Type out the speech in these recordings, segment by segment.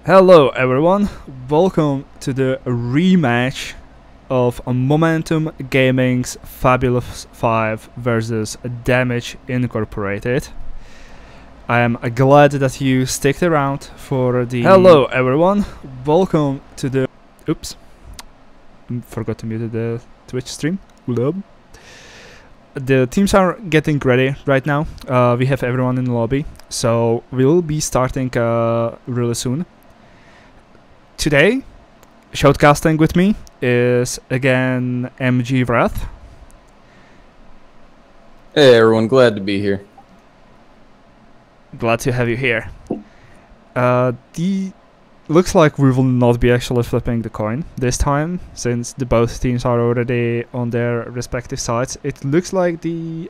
Hello everyone, welcome to the rematch of Momentum Gaming's Fabulous 5 versus Damage Incorporated. I am glad that you sticked around for the... Hello everyone, welcome to the... Oops, forgot to mute the Twitch stream. The teams are getting ready right now. We have everyone in the lobby, so we'll be starting really soon. Today, shoutcasting with me is again MG Wrath. Hey everyone, glad to be here. Glad to have you here. Looks like we will not be actually flipping the coin this time, since the both teams are already on their respective sides. It looks like the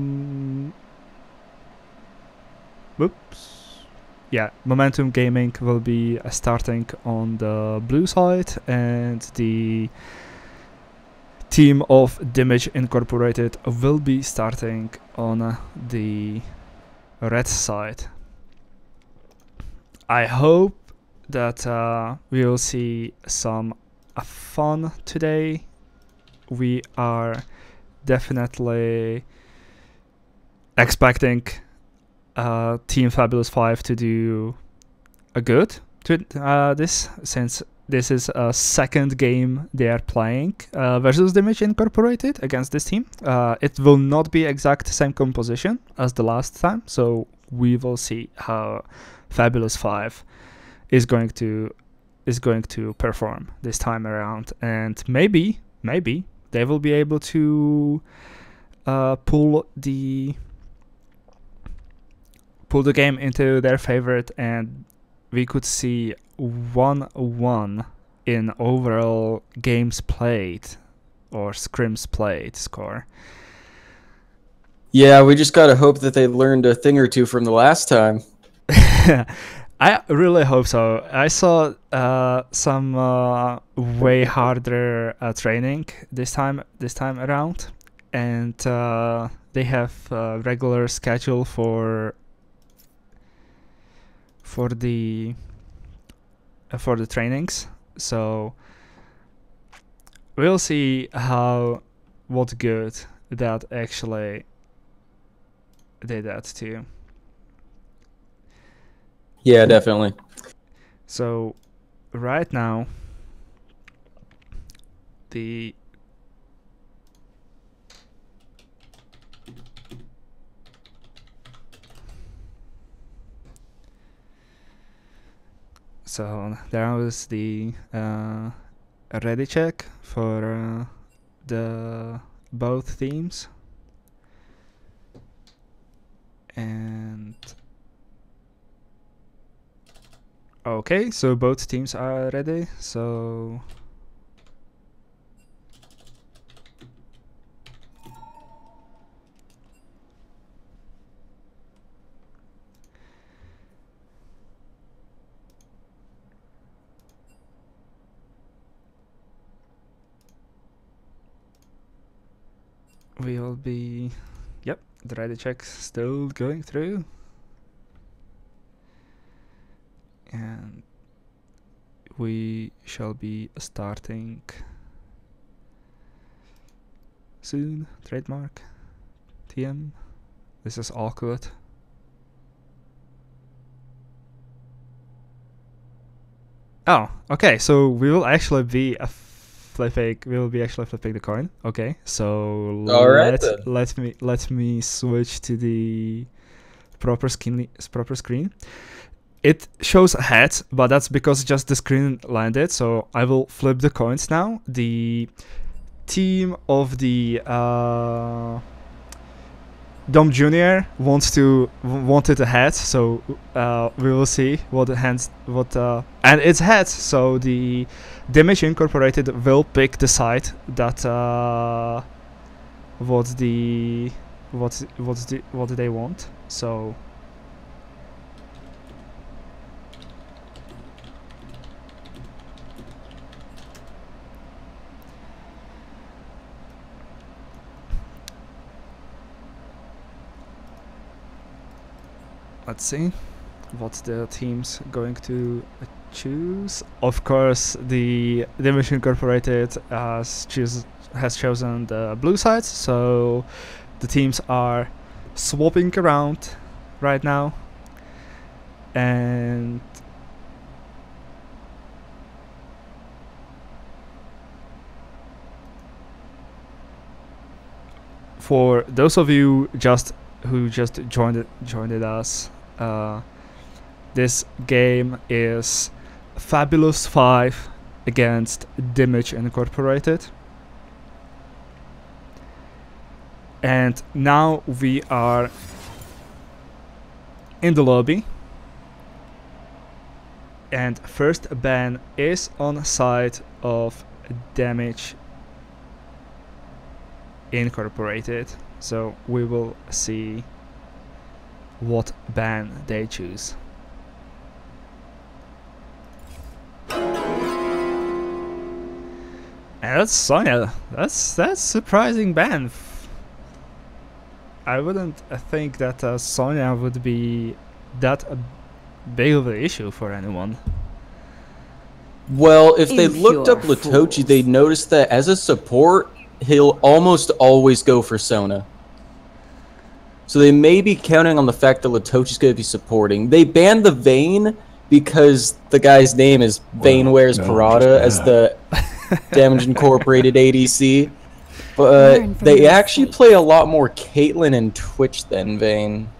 Momentum Gaming will be starting on the blue side, and the team of Damage Incorporated will be starting on the red side. I hope that we will see some fun today. We are definitely expecting Team Fabulous 5 to do a good to this, since this is a second game they are playing versus Damage Incorporated against this team. It will not be exact same composition as the last time, so we will see how Fabulous 5 is going to perform this time around, and maybe they will be able to pull the game into their favorite, and we could see 1-1 in overall games played or scrims played score. Yeah, we just gotta hope that they learned a thing or two from the last time. I really hope so. I saw some way harder training this time around, and they have a regular schedule for the trainings, so we'll see what good that actually did that too. Yeah, definitely. So right now So there was the ready check for the both teams, and okay, so both teams are ready. So we will be, yep, the ready check still going through, and we shall be starting soon. Trademark TM. This is awkward. Oh, okay, so we will actually be actually flipping the coin. Okay, so let me switch to the proper screen. It shows a head, but that's because just the screen landed. So I will flip the coins now. The team of the Dom Junior wanted a head, so we will see what and it's heads. So the Damage Incorporated will pick the side that what they want. So let's see what the team's going to choose? Of course, the Damage Incorporated has chosen the blue sides, so the teams are swapping around right now. And for those of you who just joined us, this game is Fabulous 5 against Damage Incorporated. And now we are in the lobby. And first ban is on side of Damage Incorporated. So we will see what ban they choose. And that's Sonya. That's surprising ban. I wouldn't think that Sonya would be that big of an issue for anyone. Well, if they looked up Latochi, they'd notice that as a support, he'll almost always go for Sona. So they may be counting on the fact that Latochi's going to be supporting. They banned the Vayne because the guy's name is Vayne Wears Parada as the Damage Incorporated ADC. But they actually play a lot more Caitlyn and Twitch than Vayne.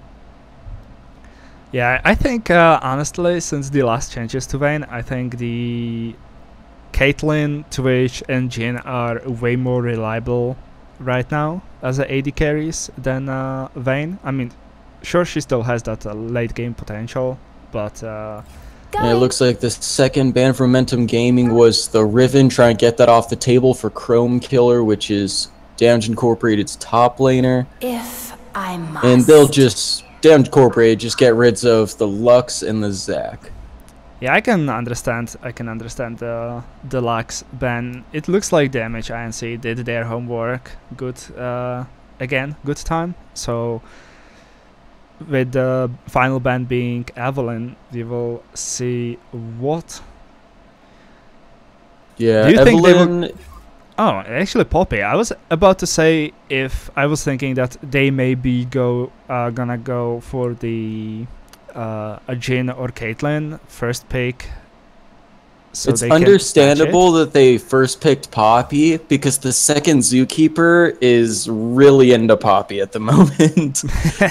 Yeah, I think honestly, since the last changes to Vayne, I think the Caitlyn, Twitch, and Jhin are way more reliable right now as AD carries than Vayne. I mean, sure, she still has that late game potential, but and it looks like the second ban from Momentum Gaming was the Riven, trying to get that off the table for Chrome Killer, which is Damage Incorporated's top laner. If I must. And they'll just, Damage Incorporated, just get rid of the Lux and the Zac. yeah, I can understand the Lux ban. It looks like Damage INC did their homework. Good, again, good time. So with the final ban being Evelynn, we will see what. Yeah, do you think they Evelynn. will? Oh, actually, Poppy. I was about to say if I was thinking that they may be gonna go for the a Jhin or Caitlyn first pick. So It's they can understandable that they first picked Poppy because the second Zookeeper is really into Poppy at the moment.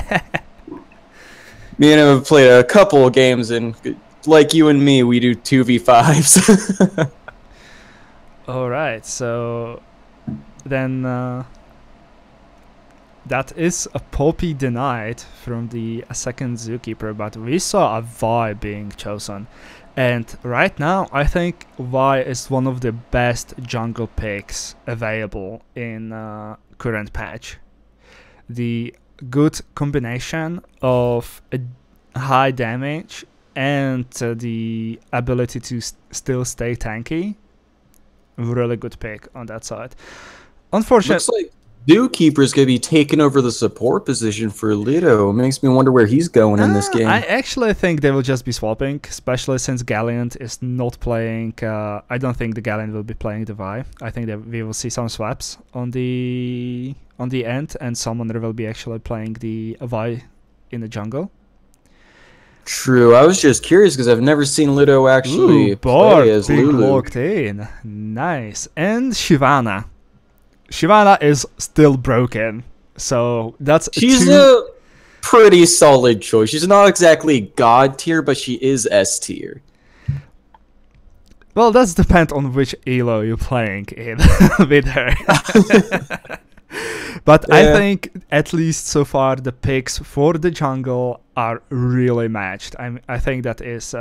Me and him have played a couple of games, and like you and me, we do 2v5s. All right, so then that is a Poppy denied from the second Zookeeper, but we saw a Vi being chosen. And right now, I think Vi is one of the best jungle picks available in current patch. The good combination of high damage and the ability to still stay tanky. Really good pick on that side. Unfortunately, Looks like Zookeeper's going to be taking over the support position for Lido. It makes me wonder where he's going in this game. I actually think they will just be swapping, especially since Galliant is not playing. I don't think the Galliant will be playing the Vi. I think that we will see some swaps on the end, and someone will be actually playing the Vi in the jungle. True. I was just curious because I've never seen Lido actually play as Lulu. Locked in. Nice. And Shyvana. Shyvana is still broken, so that's She's a pretty solid choice. She's not exactly God tier, but she is S tier. Well, that's depend on which elo you're playing in with her. But yeah. I think at least so far the picks for the jungle are really matched. I think that is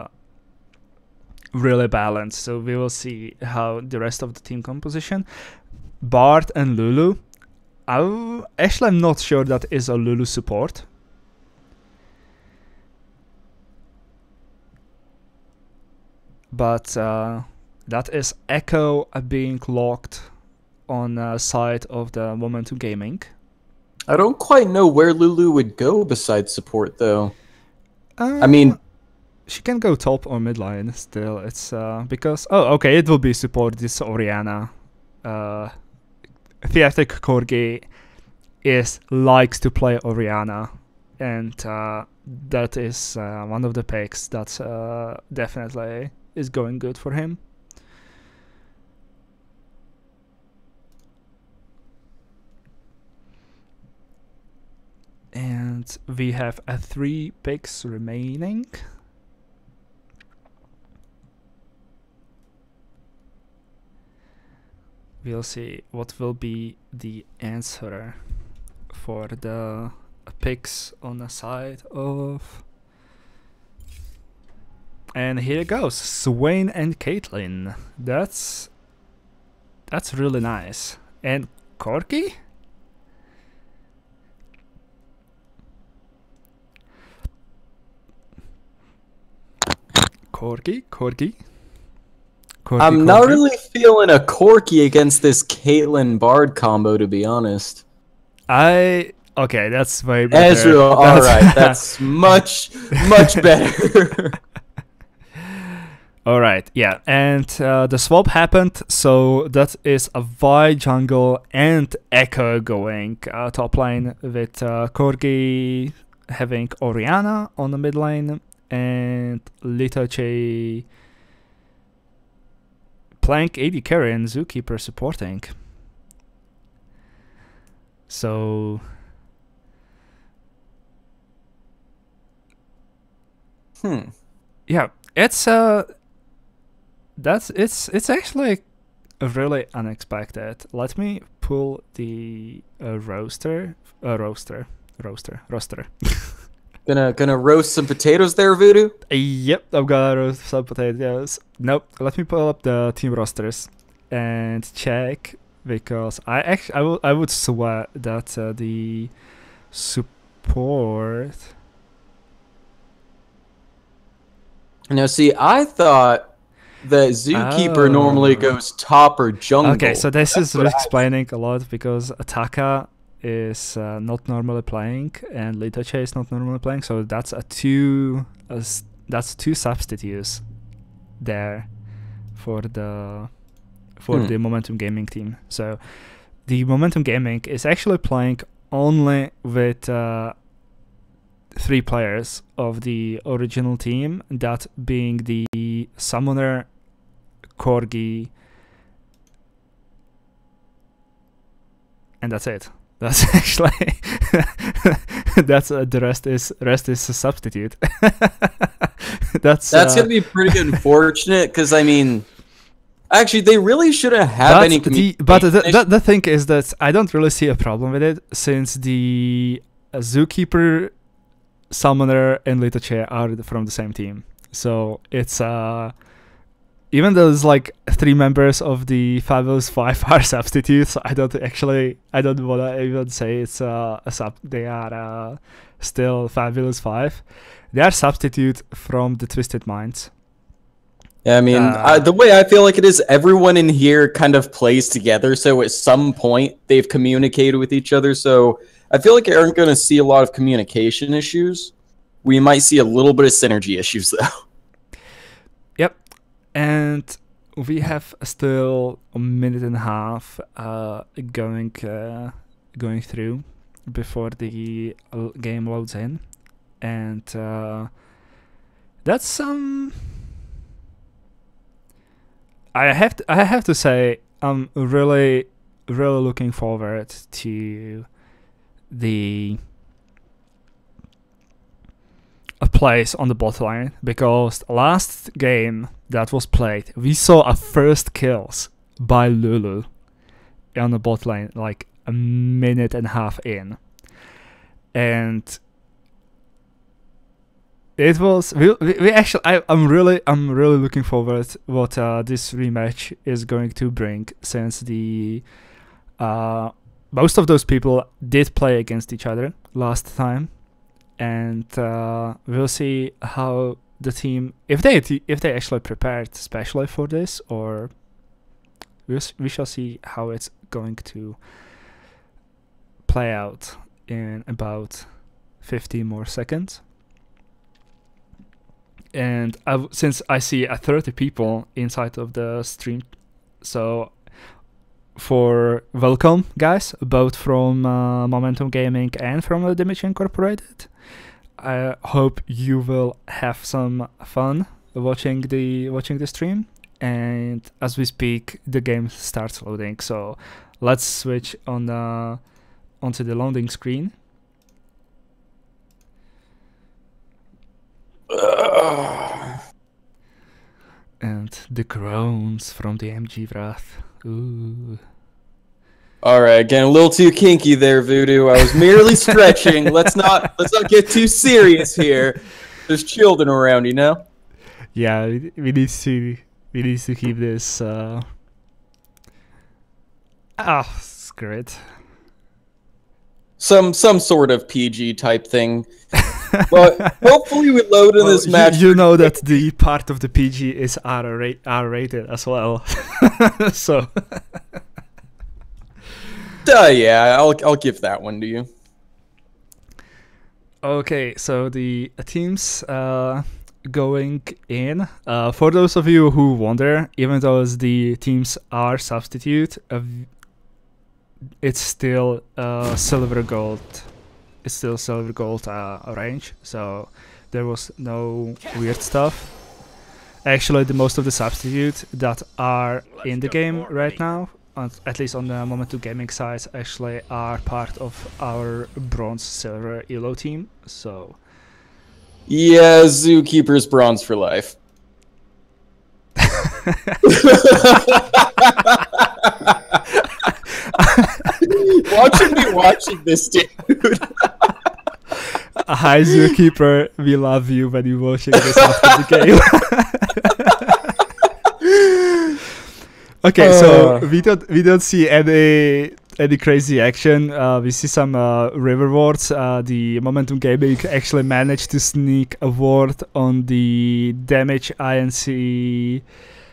really balanced. So we will see how the rest of the team composition. Bard and Lulu. I'm not sure that is a Lulu support. But that is Echo being locked on side of the Momentum Gaming. I don't quite know where Lulu would go besides support, though. I mean, she can go top or mid lane still. It's because okay, it will be support this Orianna. Theatric Corgi likes to play Orianna, and that is one of the picks that definitely is going good for him. And we have 3 picks remaining. We'll see what will be the answer for the picks on the side of. And here it goes, Swain and Caitlyn. That's really nice. And Corki? Corki. I'm not really feeling a Corki against this Caitlyn Bard combo, to be honest. Okay, that's way better. Ezreal, alright, that's much better. Alright, yeah, and the swap happened, so that is a Vi jungle and Echo going top lane with Corgi having Orianna on the mid lane and Litachi playing AD carry and Zookeeper supporting. So yeah, it's it's actually really unexpected. Let me pull the roster. Gonna roast some potatoes there, Voodoo? Yep, I'm gonna roast some potatoes. Nope, let me pull up the team rosters and check, because I would swear that the support. Now, see, I thought that Zookeeper normally goes top or jungle. Okay, so this is explaining a lot, because Ataka is not normally playing and Litachi is not normally playing, so that's two substitutes there for the Momentum Gaming team. So the Momentum Gaming is actually playing only with 3 players of the original team, that being the Summoner, Corgi, and that's it. That's actually that's the rest is a substitute. that's gonna be pretty unfortunate, because I mean, actually they really shouldn't have any communication. But the thing is that I don't really see a problem with it, since the Zookeeper, Summoner, and Litachi are from the same team. So it's even though there's like 3 members of the Fabulous 5 are substitutes, I don't wanna even say it's they are still Fabulous 5. They are substitute from the Twisted Minds. Yeah, I mean, the way I feel like it is, everyone in here kind of plays together, so at some point they've communicated with each other, so I feel like you aren't going to see a lot of communication issues. We might see a little bit of synergy issues, though. Yep. And we have still a minute and a half going through before the game loads in, and that's I have to say I'm really looking forward to the plays on the bot line, because last game that was played, we saw a first kills by Lulu on the bot lane like a minute and a half in, and it was we actually I'm really looking forward what this rematch is going to bring, since the most of those people did play against each other last time, and we'll see how the team, if they actually prepared especially for this, or we shall see how it's going to play out in about 50 more seconds. And since I see 30 people inside of the stream, so for welcome, guys, both from Momentum Gaming and from Damage Incorporated. I hope you will have some fun watching the stream. And as we speak, the game starts loading. So let's switch onto the loading screen. And the groans from the MG Wrath. Ooh. Alright, getting a little too kinky there, Voodoo. I was merely stretching. Let's not get too serious here. There's children around, you know? Yeah, we need to keep this screw it. Some sort of PG type thing. But hopefully we load in this match. You know that the part of the PG is R rated as well. So yeah, I'll give that one to you. Okay, so the teams going in. For those of you who wonder, even though the teams are substitute, it's still silver gold. It's still silver gold range, so there was no weird stuff. Actually, the most of the substitutes that are in the game right now, at least on the Momentum Gaming side, actually are part of our bronze silver ELO team. So yeah, Zookeeper's bronze for life. Watching me watching this, dude. Hi, Zookeeper. We love you when you're watching this after the game. Okay, so we don't see any crazy action. We see some river wards. The Momentum Gaming actually managed to sneak a ward on the damage INC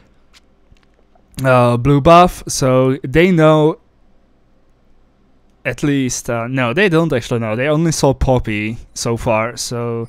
blue buff, so they know. At least, no, they don't actually know. They only saw Poppy so far, so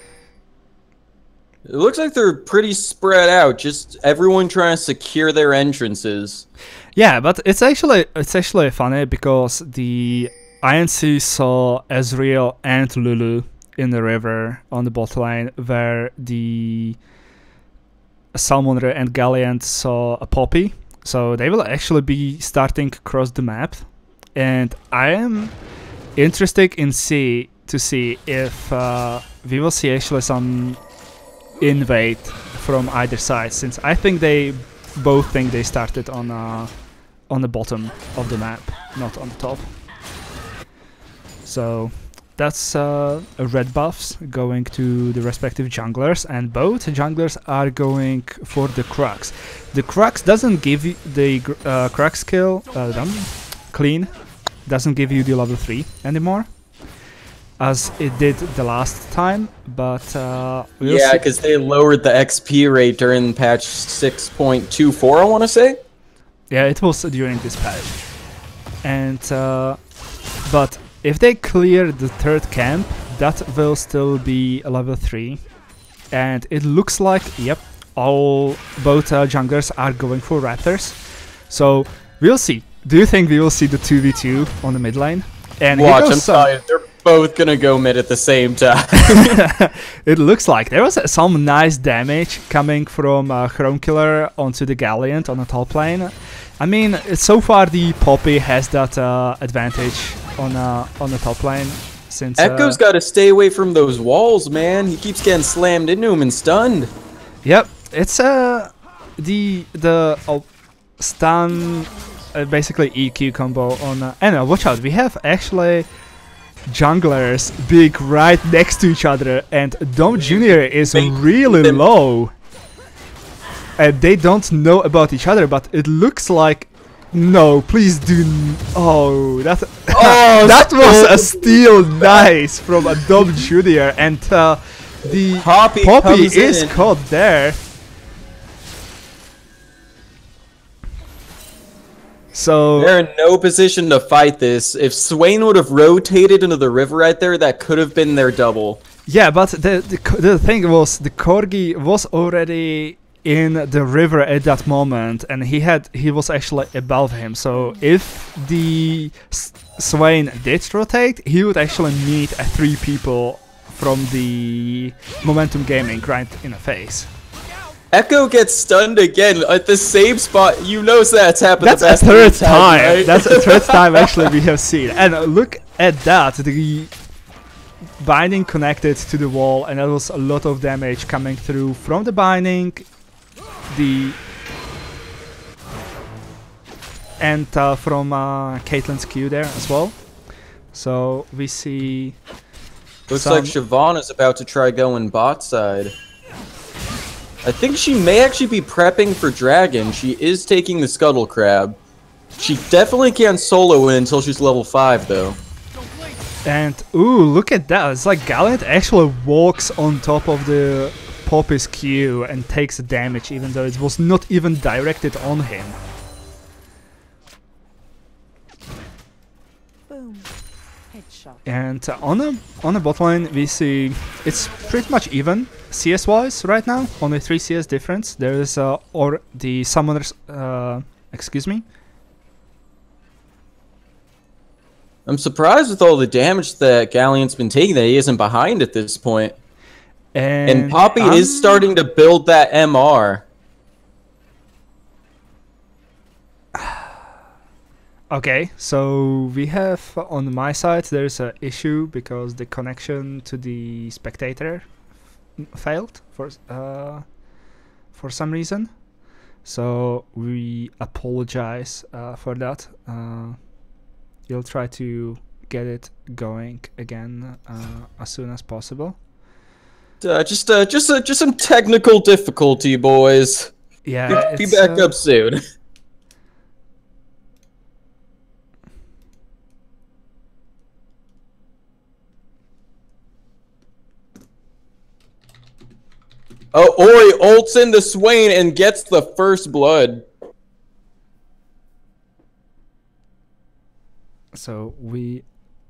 it looks like they're pretty spread out. Just everyone trying to secure their entrances. Yeah, but it's actually funny because the INC saw Ezreal and Lulu in the river on the bot lane, where the Salmonra and Galliant saw a Poppy. So they will actually be starting across the map. And I am interested to see if we will see actually some invade from either side, since I think they both think they started on the bottom of the map, not on the top. So that's red buffs going to the respective junglers, and both junglers are going for the Crux. The Crux doesn't give you the Crux skill. Clean doesn't give you the level 3 anymore, as it did the last time, but we'll yeah, because they lowered the XP rate during patch 6.24, I want to say. Yeah, it was during this patch. And but if they clear the third camp, that will still be a level 3, and it looks like, yep, both junglers are going for Raptors. So we'll see. Do you think we will see the 2v2 on the mid lane? And watch, I'm telling you, they're both gonna go mid at the same time. It looks like there was some nice damage coming from Chrome Killer onto the Galliant on the top lane. I mean, so far the Poppy has that advantage on the top lane. Since Echo's got to stay away from those walls, man. He keeps getting slammed into him and stunned. Yep, it's the stun. Basically EQ combo on and watch out, we have actually junglers being right next to each other, and Dom Jr. is really low, and they don't know about each other, but it looks like, no, please do that that was a steal. Nice from a Dom Jr. and the Poppy is caught there. So they're in no position to fight this. If Swain would have rotated into the river right there, that could have been their double. yeah, but the thing was, the Corgi was already in the river at that moment, and he was actually above him. So if the Swain did rotate, he would actually meet 3 people from the Momentum Gaming right in the face. Echo gets stunned again at the same spot. You know that's happened. That's a third time. Right? That's a third time actually we have seen. And look at that. The binding connected to the wall, and there was a lot of damage coming through from the binding. And from Caitlyn's Q there as well. So we see. Looks like Siobhan is about to try going bot side. I think she may actually be prepping for Dragon. She is taking the Scuttle Crab. She definitely can't solo in until she's level 5 though. And ooh, look at that. It's like Galliant actually walks on top of the Poppy's Q and takes damage even though it was not even directed on him. Boom. Headshot. And on the bot lane we see it's pretty much even CS wise right now, only 3 CS difference. There is or the summoners excuse me. I'm surprised with all the damage that Galliant's been taking that he isn't behind at this point. And Poppy is starting to build that MR. Okay, so we have on my side there's an issue because the connection to the spectator failed for some reason. So we apologize for that. We'll try to get it going again as soon as possible. Just some technical difficulty, boys. Yeah, be back up soon. Oh, Ori ults into Swain and gets the first blood. So we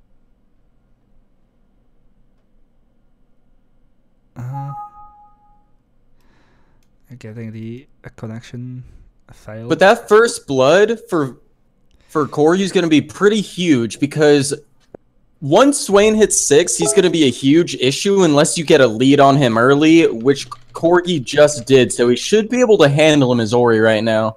getting the connection failed. But that first blood for Corgi's going to be pretty huge because once Swain hits 6, he's going to be a huge issue unless you get a lead on him early, which Corgi just did. So he should be able to handle him as Ori right now.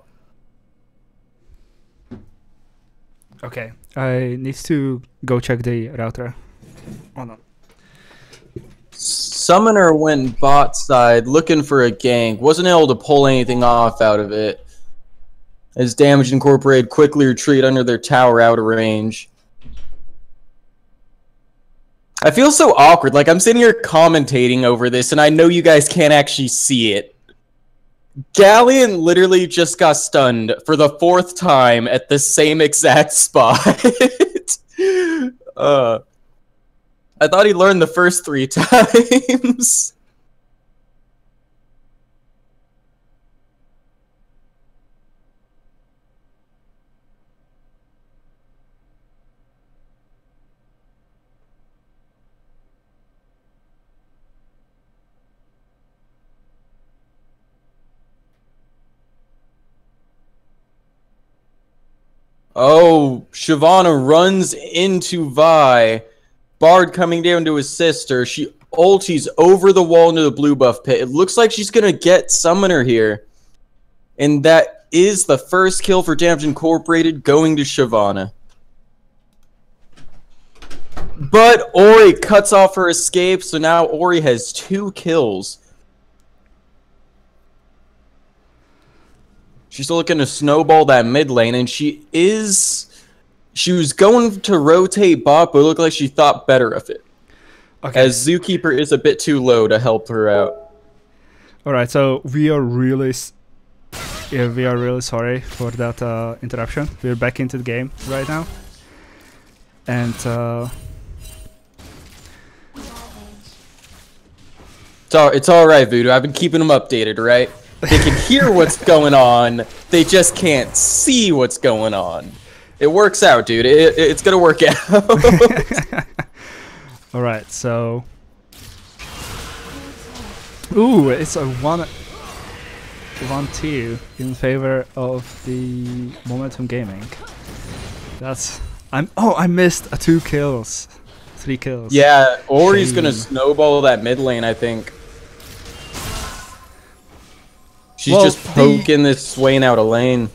Okay, I need to go check the router. Hold on. Summoner went bot side looking for a gank. Wasn't able to pull anything off out of it. As Damage Incorporated quickly retreat under their tower out of range. I feel so awkward. Like, I'm sitting here commentating over this, and I know you guys can't actually see it. Galliant literally just got stunned for the 4th time at the same exact spot. I thought he learned the first 3 times. Oh, Shyvana runs into Vi. Bard coming down to his sister. She ulties over the wall into the blue buff pit. It looks like she's going to get Summoner here. And that is the first kill for Damage Incorporated going to Shyvana. But Ori cuts off her escape, so now Ori has 2 kills. She's looking to snowball that mid lane, and she was going to rotate bot, but it looked like she thought better of it. Okay. As Zookeeper is a bit too low to help her out. Alright, so we are really sorry for that interruption. We're back into the game right now. And it's alright, Voodoo. I've been keeping them updated, right? They can hear what's going on. They just can't see what's going on. It works out, dude. It's gonna work out. All right, so. Ooh, it's a 1-2 in favor of the Momentum Gaming. That's I missed 2 kills, 3 kills. Yeah, or he's gonna Shame. snowball that mid lane, I think. She's Well, just poking this Swain out of lane.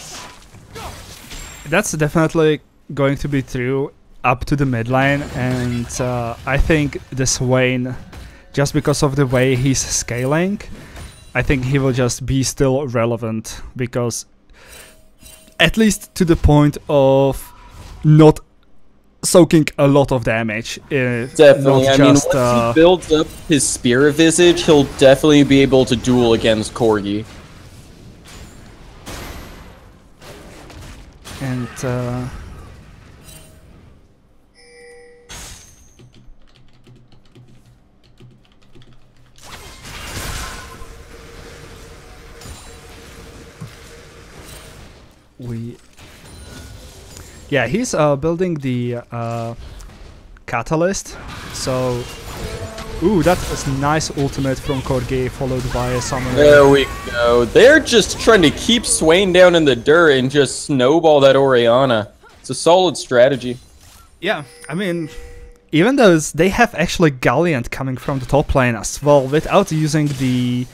That's definitely going to be true up to the mid lane, and I think the Swain, just because of the way he's scaling, I think he will just be still relevant, because at least to the point of not soaking a lot of damage. Definitely. Not I mean, just, once he builds up his Spirit Visage, he'll definitely be able to duel against Corgi. and yeah, he's building the catalyst, so ooh, that is nice ultimate from Corgi, followed by a summoner. There we go. They're just trying to keep Swain down in the dirt and just snowball that Orianna. It's a solid strategy. Yeah, I mean, even though they have actually Galliant coming from the top lane as well, without using the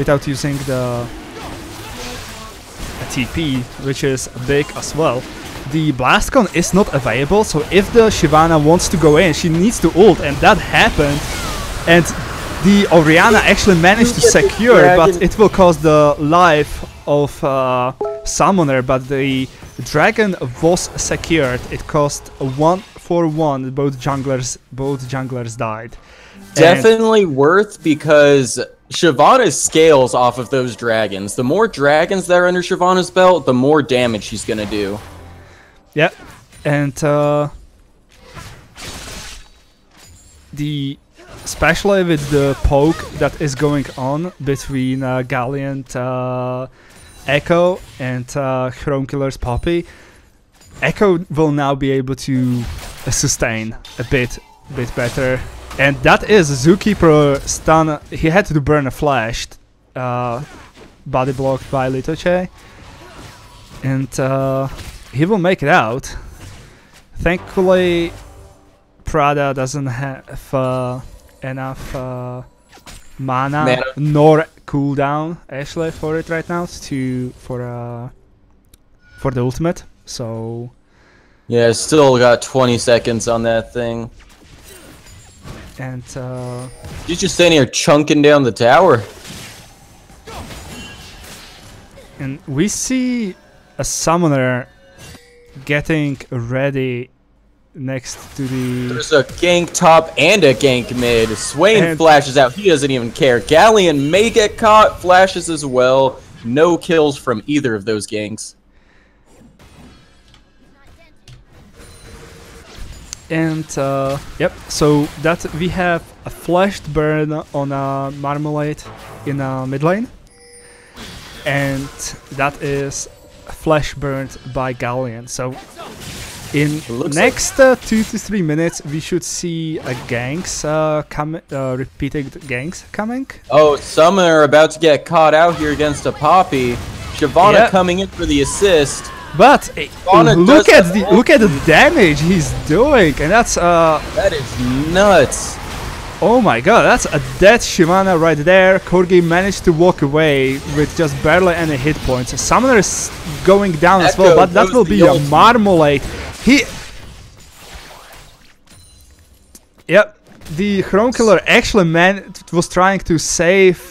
TP, which is big as well. The Blastcon is not available, so if the Shyvana wants to go in, she needs to ult, and that happened. And the Orianna actually managed to secure, but it will cost the life of Summoner, but the Dragon was secured. It cost 1-for-1, both junglers died. Definitely worth, because Shyvana scales off of those dragons. The more dragons that are under Shyvana's belt, the more damage she's gonna do. Yeah, and especially with the poke that is going on between Galliant Echo and Chromekiller's Poppy, Echo will now be able to sustain a bit better. And that is Zookeeper stun. He had to burn a flash, body blocked by Litoche, and he will make it out. Thankfully, Prada doesn't have enough mana nor cooldown actually for it right now for the ultimate. So yeah, still got 20 seconds on that thing. And He's just standing here chunking down the tower. and we see a summoner getting ready next to the. There's a gank top and a gank mid. Swain And- flashes out. He doesn't even care. Galleon may get caught. Flashes as well. No kills from either of those ganks. And yep, so that we have a flashed burn on a Marmalade in a mid lane, and that is flash burned by Galleon. So in looks next 2 to 3 minutes, we should see ganks repeated ganks coming. Oh, Summoner about to get caught out here against a Poppy. Shyvana Yep. coming in for the assist. But Fauna look does at the damage he's doing, and that's That is nuts. oh my god, that's a dead Shyvana right there. Corgi managed to walk away with just barely any hit points. Summoner is going down as well, Echo but that goes will the be a ultimate. Marmalade. Yep, the Chromekiller actually was trying to save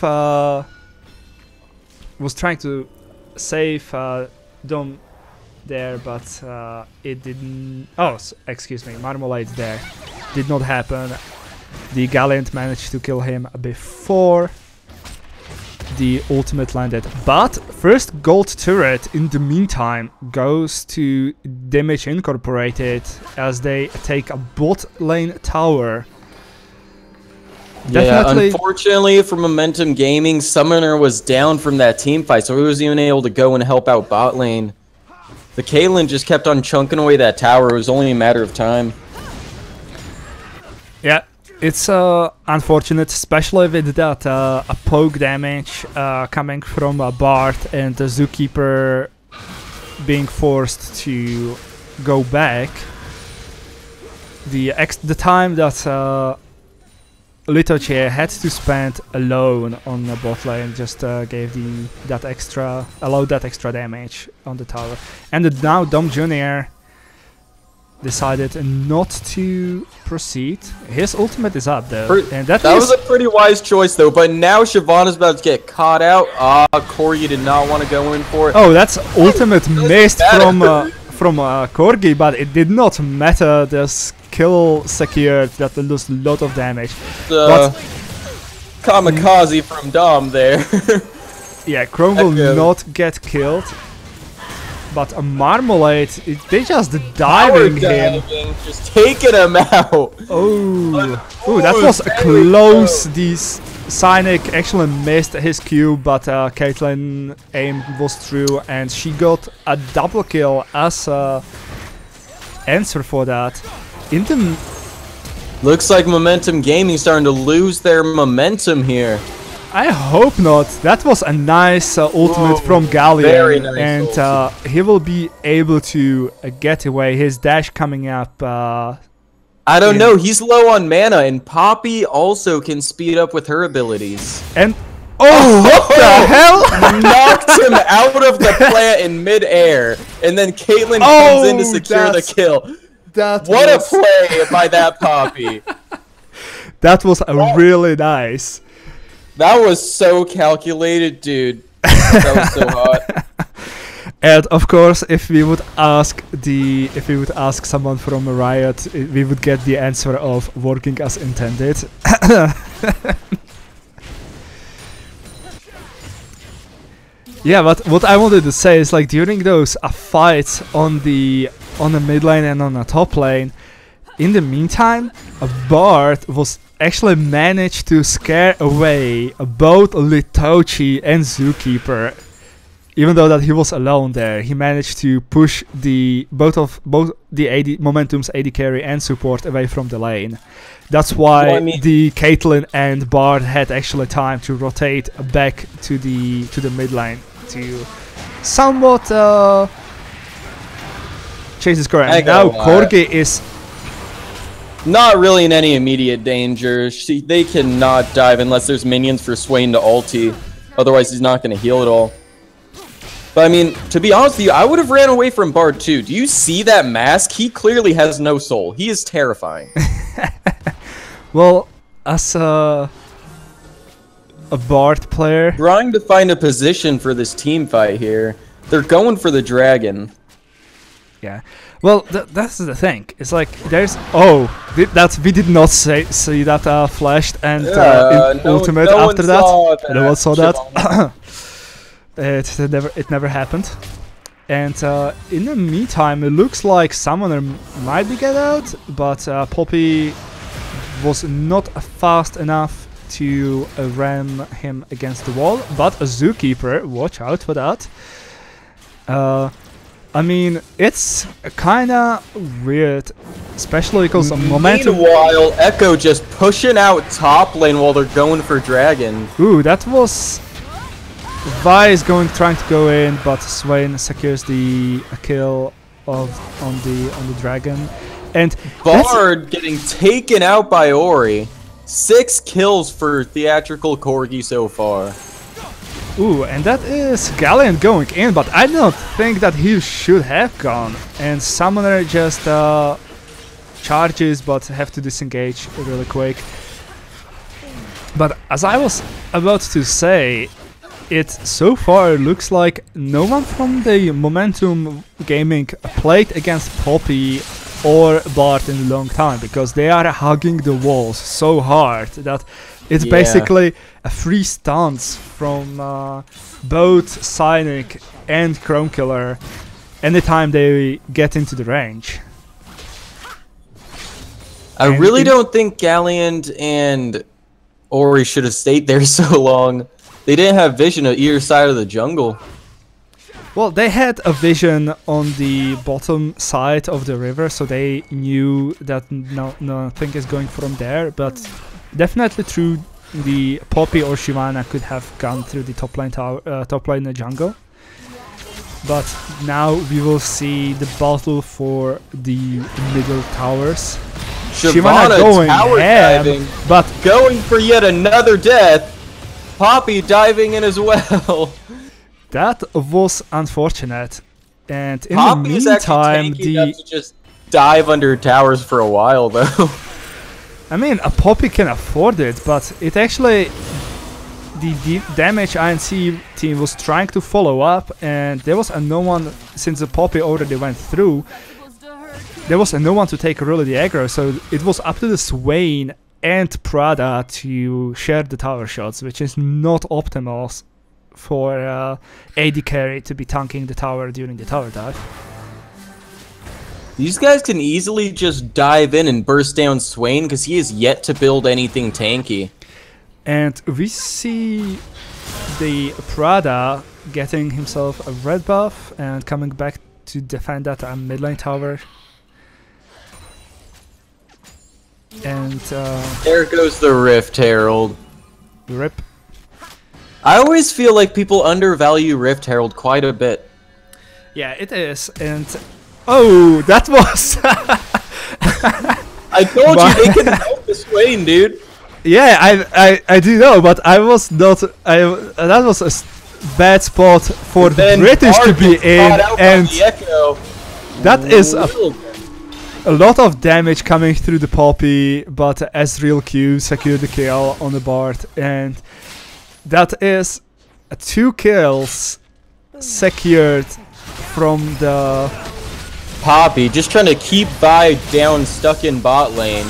Dom there, but it didn't. Oh, excuse me, Marmalade there did not happen. The Gallant managed to kill him before the ultimate landed. But first gold turret in the meantime goes to Damage Incorporated as they take a bot lane tower. Definitely. Yeah, unfortunately for Momentum Gaming, Summoner was down from that team fight, so he wasn't even able to go and help out bot lane. The Caitlyn just kept on chunking away that tower. It was only a matter of time. Yeah, it's unfortunate, especially with that a poke damage coming from Bard and the Zookeeper being forced to go back. The time that Litoche had to spend alone on the bot lane just gave allowed that extra damage on the tower. And now Dom Jr. decided not to proceed. His ultimate is up though, and that was a pretty wise choice though. But now Shyvana's about to get caught out. Corgi did not want to go in for it. Oh, that's ultimate missed from Corgi, but it did not matter. The skill secured that will lose a lot of damage. Kamikaze from Dom there. Yeah, Chrome will not get killed. But a Marmalade, they just diving him. Just taking him out. Oh, that was close. This Cynic actually missed his Q, but Caitlyn aim was through, and she got a double kill as a answer for that. Looks like Momentum Gaming starting to lose their momentum here. I hope not. That was a nice ultimate from Gallion, very nice and he will be able to get away. His dash coming up. I don't know. He's low on mana, and Poppy also can speed up with her abilities. And what the hell? Knocked him out of the plant in midair, and then Caitlyn comes in to secure the kill. What a play by that Poppy! That was really nice. That was so calculated, dude. That was so hot. And of course, if we would ask someone from Riot, we would get the answer of working as intended. Yeah, but what I wanted to say is, like, during those fights on the mid lane and on the top lane, in the meantime, a Bard was actually managed to scare away both Litochi and Zookeeper. Even though that he was alone there, he managed to push both the AD Momentum's AD carry and support away from the lane. That's why the Caitlyn and Bard had actually time to rotate back to the mid lane to somewhat chase his core. And now Corgi is not really in any immediate danger. They cannot dive unless there's minions for Swain to ulti. Otherwise, he's not going to heal at all. But I mean, to be honest with you, I would have ran away from Bard too. Do you see that mask? He clearly has no soul. He is terrifying. Well, as a Bard player, trying to find a position for this team fight here. They're going for the dragon. Yeah. Well, that's the thing. It's like there's we did not see that flashed and ultimate after that. No one saw that. It never happened. And in the meantime, it looks like Summoner might be get out, but Poppy was not fast enough to ram him against the wall. But a Zookeeper, watch out for that. I mean, it's kinda weird, especially because of Momentum. Meanwhile, Echo just pushing out top lane while they're going for dragon. Ooh, that was Vi is trying to go in, but Swain secures the kill on the dragon, and Bard getting taken out by Ori. 6 kills for Theatrical Corgi so far. Ooh, and that is Gallion going in, but I don't think that he should have gone. And Summoner just charges, but have to disengage really quick. But as I was about to say, it so far looks like no one from the Momentum Gaming played against Poppy or Bard in a long time, because they are hugging the walls so hard that it's basically a free stance from both Cynic and Chromekiller anytime they get into the range. I really don't think Gallion and Or he should have stayed there so long. They didn't have vision of either side of the jungle. Well, they had a vision on the bottom side of the river, so they knew that nothing is going from there. But definitely through the Poppy or Shyvana could have gone through the top lane tower, top lane in the jungle. But now we will see the battle for the middle towers. Shyvana going tower ham, diving, but going for yet another death. Poppy diving in as well. that was unfortunate. And in Poppy the is actually meantime, tanky enough to just dive under towers for a while, though. I mean, a Poppy can afford it, but it actually... The damage INC team was trying to follow up, and there was no one, since the Poppy already went through, there was no one to take really the aggro, so it was up to the Swain and Prada to share the tower shots, which is not optimal for AD carry to be tanking the tower during the tower dive. These guys can easily just dive in and burst down Swain because he is yet to build anything tanky. And we see the Prada getting himself a red buff and coming back to defend that mid lane tower. And there goes the Rift Herald. rip. I always feel like people undervalue Rift Herald quite a bit. Yeah, it is. And oh, that was. I told you they can help the Swain, dude. Yeah, I do know, but I was not. That was a bad spot for the Then British to Bard be gets in, caught out by and the Echo. that is a Real lot of damage coming through the Poppy, but Ezreal Q secured the kill on the Bard, and that is 2 kills secured from the Poppy just trying to keep Vi down, stuck in bot lane.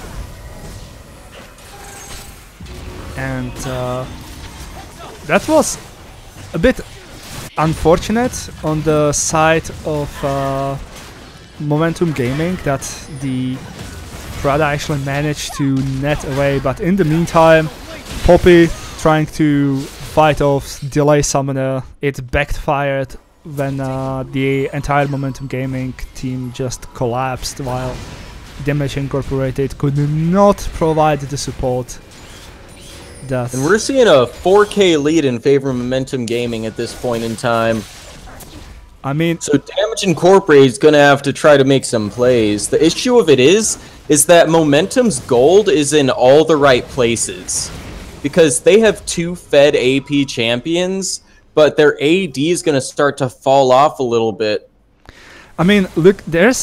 and that was a bit unfortunate on the side of Momentum Gaming that the Prada actually managed to net away, but in the meantime Poppy trying to fight off delay summoner, it backfired when the entire Momentum Gaming team just collapsed while Damage Incorporated could not provide the support. And we're seeing a 4K lead in favor of Momentum Gaming at this point in time. I mean, So Damage Incorporated is going to have to try to make some plays. The issue of it is that Momentum's gold is in all the right places. Because they have 2 fed AP champions, but their AD is going to start to fall off a little bit. I mean, look, there's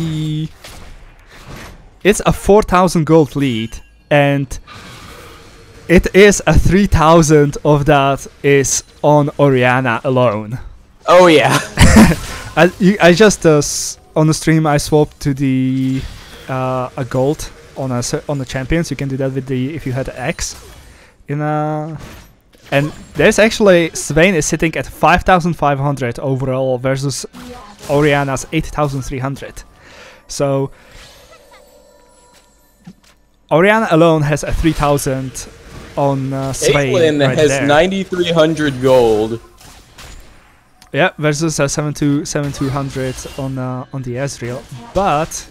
it's a 4,000 gold lead, and it is a 3,000 of that is on Orianna alone. Oh yeah. I just on the stream I swapped to the a gold on the champions. You can do that with the if you had X in and there's actually Swain is sitting at 5,500 overall versus Orianna's 8,300. So Orianna alone has a 3,000 on Swain. Caitlyn right has there. 9,300 gold. Yeah, versus 7,200 on the Ezreal, but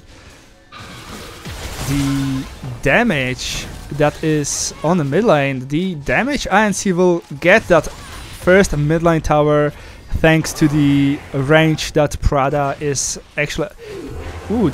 the damage that is on the mid lane, the damage INC will get that first mid lane tower thanks to the range that Prada is actually. Ooh,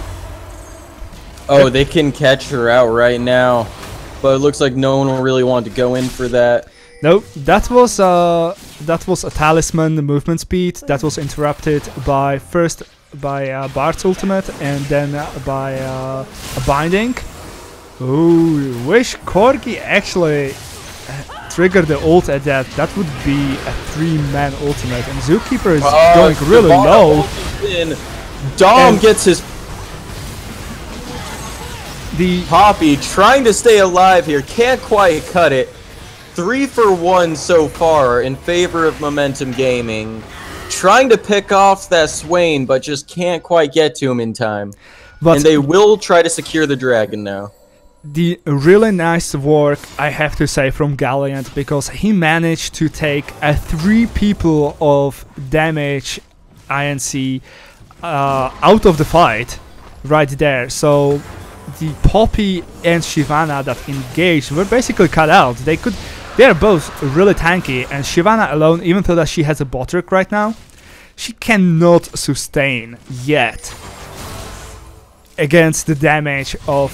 Oh, they can catch her out right now, but it looks like no one will really want to go in for that. no, that was a talisman movement speed that was interrupted by first by Bard's ultimate and then by a binding. Ooh, wish Corgi actually triggered the ult at that. That would be a 3-man ultimate, and Zookeeper is going really low. Dom And gets his the Poppy trying to stay alive here, can't quite cut it. 3 for 1 so far in favor of Momentum Gaming. Trying to pick off that Swain, but just can't quite get to him in time. but And they will try to secure the dragon now. the really nice work, I have to say, from Galliant, because he managed to take a 3 people of damage INC out of the fight right there. So the Poppy and Shyvana that engaged were basically cut out. They are both really tanky, and Shyvana alone, even though that she has a Botrick right now, she cannot sustain yet against the damage of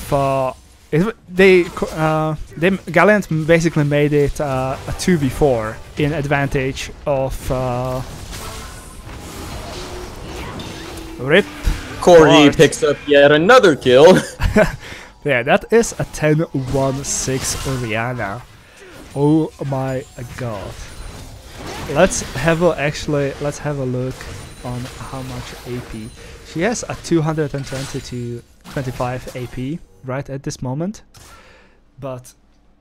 Galliant basically made it a 2v4 in advantage of Rip. Corgi Bart. picks up yet another kill. Yeah, that is a 10-1-6 Orianna. Oh my god. Let's have a look on how much AP. She has a 220 to 25 AP right at this moment, but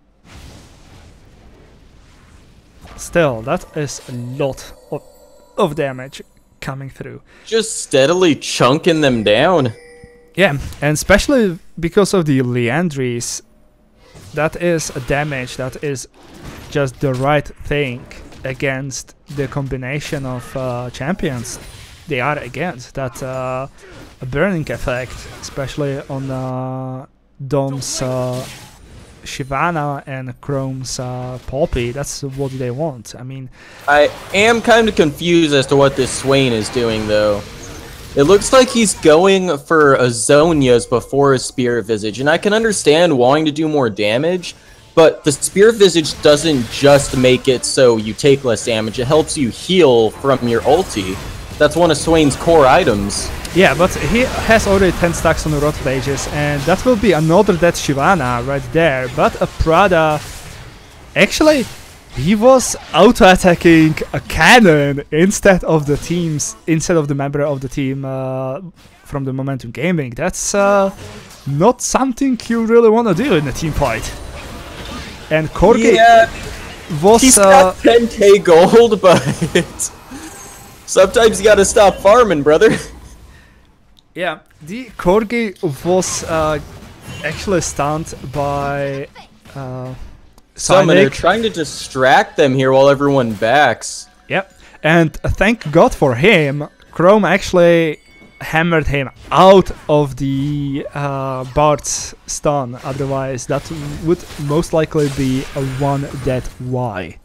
still, that is a lot of damage coming through. Just steadily chunking them down. Yeah, and especially because of the Liandry's, that is a damage that is just the right thing against the combination of champions they are against. That a burning effect, especially on Dom's Shyvana and Chrome's Poppy. That's what they want. I mean, I am kind of confused as to what this Swain is doing, though. It looks like he's going for a Zhonya's before a Spirit Visage, and I can understand wanting to do more damage, but the Spirit Visage doesn't just make it so you take less damage, it helps you heal from your ulti. That's one of Swain's core items. yeah, but he has already 10 stacks on the Rot Pages, and that will be another dead Shyvana right there. But a Prada, actually, he was auto-attacking a cannon instead of the member of the team from the Momentum Gaming. That's not something you really want to do in a team fight. And Corgi was He's got 10k gold, but sometimes you gotta stop farming, brother. yeah, the Corgi was actually stunned by Summoner Cynic. trying to distract them here while everyone backs. Yep, and thank God for him, Chrome actually hammered him out of the Bard's stun, otherwise that would most likely be a 1 dead Y.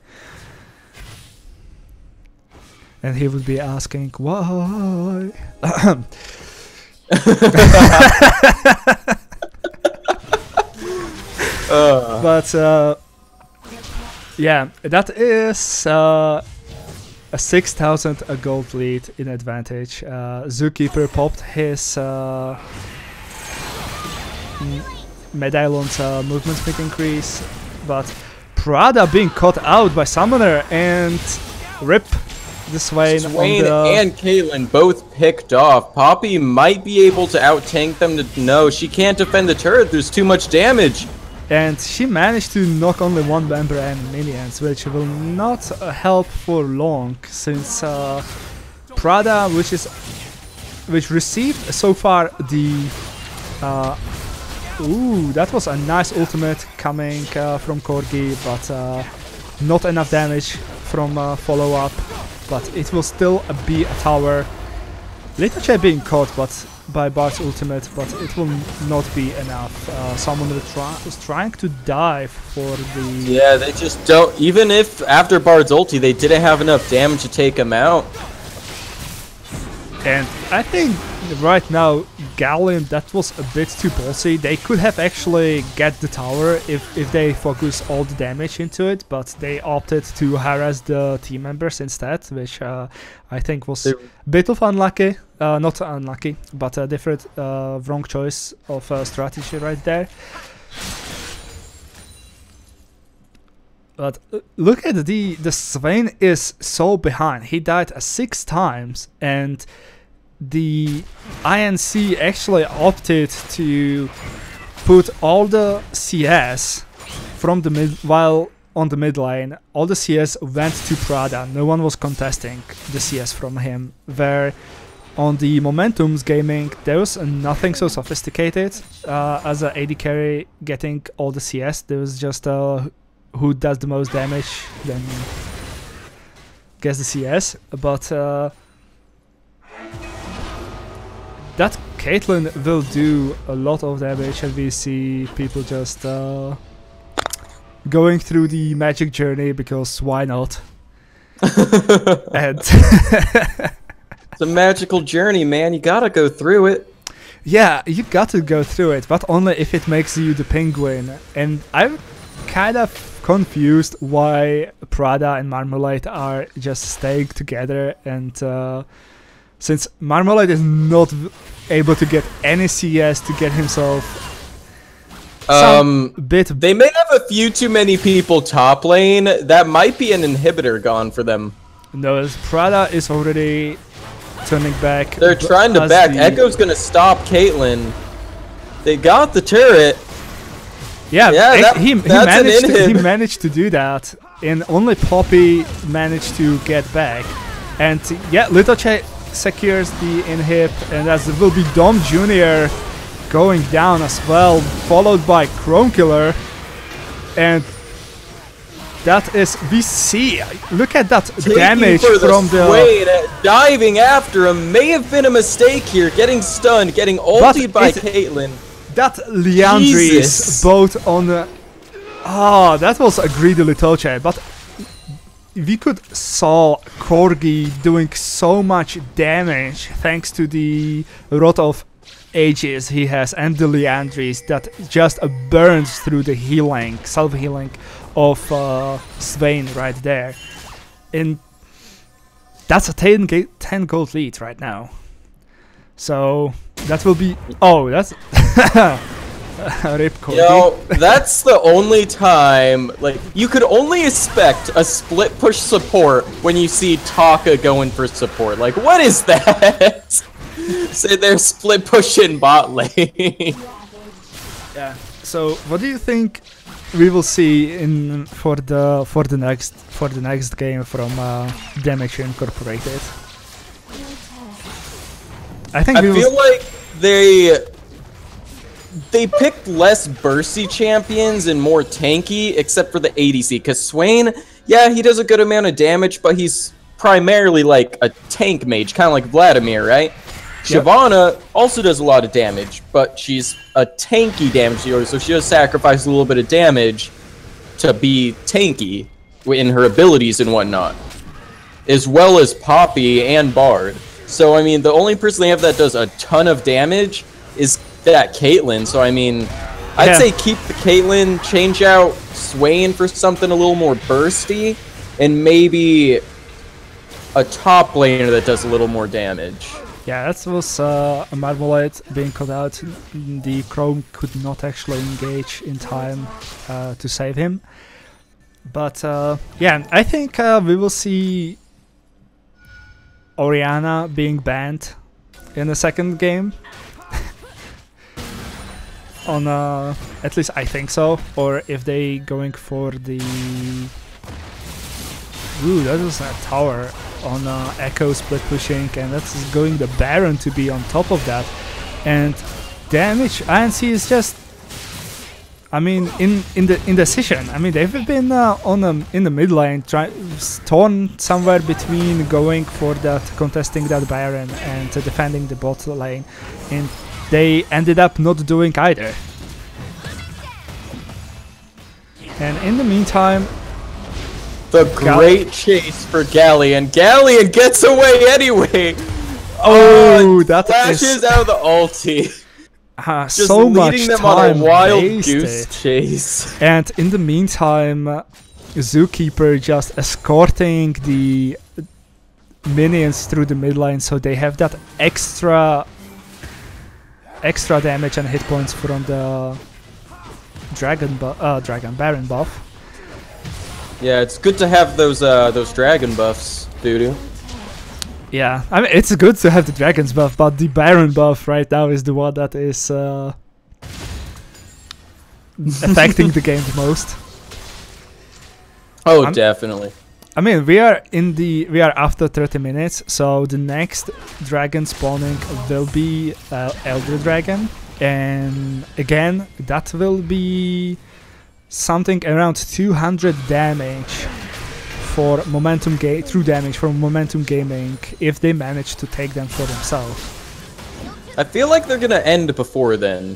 And he would be asking, why? But yeah, that is a 6,000 gold lead in advantage. Zookeeper popped his Medallion's movement speed increase, but Prada being caught out by Summoner and Rip the Swain Swain on the... and Caitlyn both picked off. Poppy might be able to out-tank them. No, she can't defend the turret. There's too much damage. And she managed to knock only 1 member and minions, which will not help for long, since Prada, which received so far the ooh, that was a nice ultimate coming from Corgi, but not enough damage from follow-up. But it will still be a tower. Litache being caught, but by Bard's ultimate, but it will not be enough. Someone was trying to dive for the... Yeah, they just don't... Even if after Bard's ulti, they didn't have enough damage to take him out. And I think right now, Gallium, that was a bit too ballsy. They could have actually get the tower if they focus all the damage into it, but they opted to harass the team members instead, which I think was a bit of unlucky. Not unlucky, but a different wrong choice of strategy right there. But look at the Swain is so behind. He died 6 times, and the INC actually opted to put all the CS from the while on the mid lane. All the CS went to Prada. No one was contesting the CS from him. Where on the Momentum's gaming, there was nothing so sophisticated as a AD carry getting all the CS. There was just who does the most damage, then gets the CS. But that Caitlyn will do a lot of damage, and we see people just going through the magic journey because why not? And It's a magical journey, man. You gotta go through it. yeah, you got to go through it, but only if it makes you the penguin. And I'm kind of confused why Prada and Marmalade are just staying together. And since Marmalade is not able to get any CS to get himself some bit. They may have a few too many people top lane. That might be an inhibitor gone for them. No, as Prada is already turning back. They're trying to as back. the- Echo's gonna stop Caitlyn. They got the turret. Yeah, Yeah, he that's an managed. He inhib. managed to do that, and only Poppy managed to get back. And yeah, Litoche secures the inhib, and as it will be Dom Jr. going down as well, followed by Chrome Killer, and that is VC. Look at that damage Taking for from the. Swain, diving after him may have been a mistake here. Getting stunned, getting ulted by it- Caitlyn. That Leandris Jesus. both on the. Ah, that was a greedy Litoche, but we could saw Corgi doing so much damage thanks to the Rot of Ages he has and the Leandris that just burns through the healing, self-healing of Swain right there. And that's a 10 gold lead right now. So that will be. Oh, that's. Rip Corgi. You know, that's the only time, like, you could only expect a split push support when you see Taka going for support. Like, what is that? Say they're split pushing bot lane. Yeah. So, what do you think we will see in for the next game from Damage Incorporated? I think I we will. feel like they picked less bursty champions and more tanky, except for the ADC. Because Swain, yeah, he does a good amount of damage, but he's primarily like a tank mage, kind of like Vladimir, right? Yep. Shyvana also does a lot of damage, but she's a tanky damage dealer, so she does sacrifice a little bit of damage to be tanky in her abilities and whatnot, as well as Poppy and Bard. So, I mean, the only person they have that does a ton of damage is that Caitlyn. So, I mean, I'd Yeah. say keep the Caitlyn, change out Swain for something a little more bursty, and maybe a top laner that does a little more damage. Yeah, that was a Marmalade being cut out. The Chrome could not actually engage in time to save him. But yeah, I think we will see Orianna being banned in the second game. On at least I think so. Or if they going for the. Ooh, that was a tower on Echo split pushing, and that's going the Baron to be on top of that. And damage INC is just. I mean, in the indecision. I mean, they've been in the mid lane, torn somewhere between going for that, contesting that Baron and defending the bot lane, and they ended up not doing either. And in the meantime, The great chase for Galleon. Galleon gets away anyway. oh, that Flashes is out of the ulti. Just so much leading them time on a wild wasted. goose chase. And in the meantime, Zookeeper just escorting the minions through the mid lane, so they have that extra damage and hit points from the Dragon Baron buff. Yeah, it's good to have those dragon buffs, Doodoo. Yeah, I mean, it's good to have the Dragon's buff, but the Baron buff right now is the one that is affecting the game the most. Oh, I'm- definitely. I mean, we are after 30 minutes, so the next dragon spawning will be Elder Dragon, and again that will be something around 200 damage for momentum true damage for momentum gaming if they manage to take them for themselves. I feel like they're gonna end before then.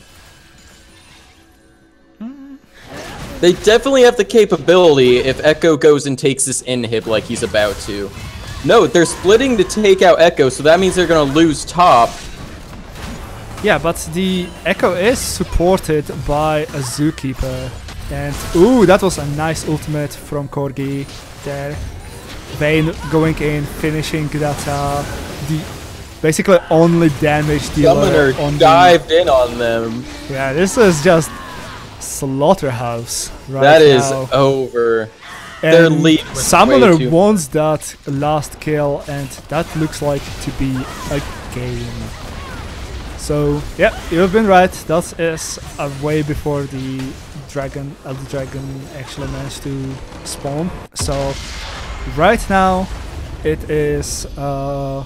They definitely have the capability if Echo goes and takes this inhib like he's about to. No, they're splitting to take out Echo, so that means they're gonna lose top. Yeah, but the Echo is supported by a Zookeeper. And ooh, that was a nice ultimate from Corgi there. Vayne going in, finishing that the basically only damage dealer Summoner dived in on them. Yeah, this is just slaughterhouse right That is now. over. And Their lead was Summoner way too wants that last kill, and that looks like to be a game. So yeah, you've been right. That is way before the Elder Dragon actually managed to spawn. So right now it is a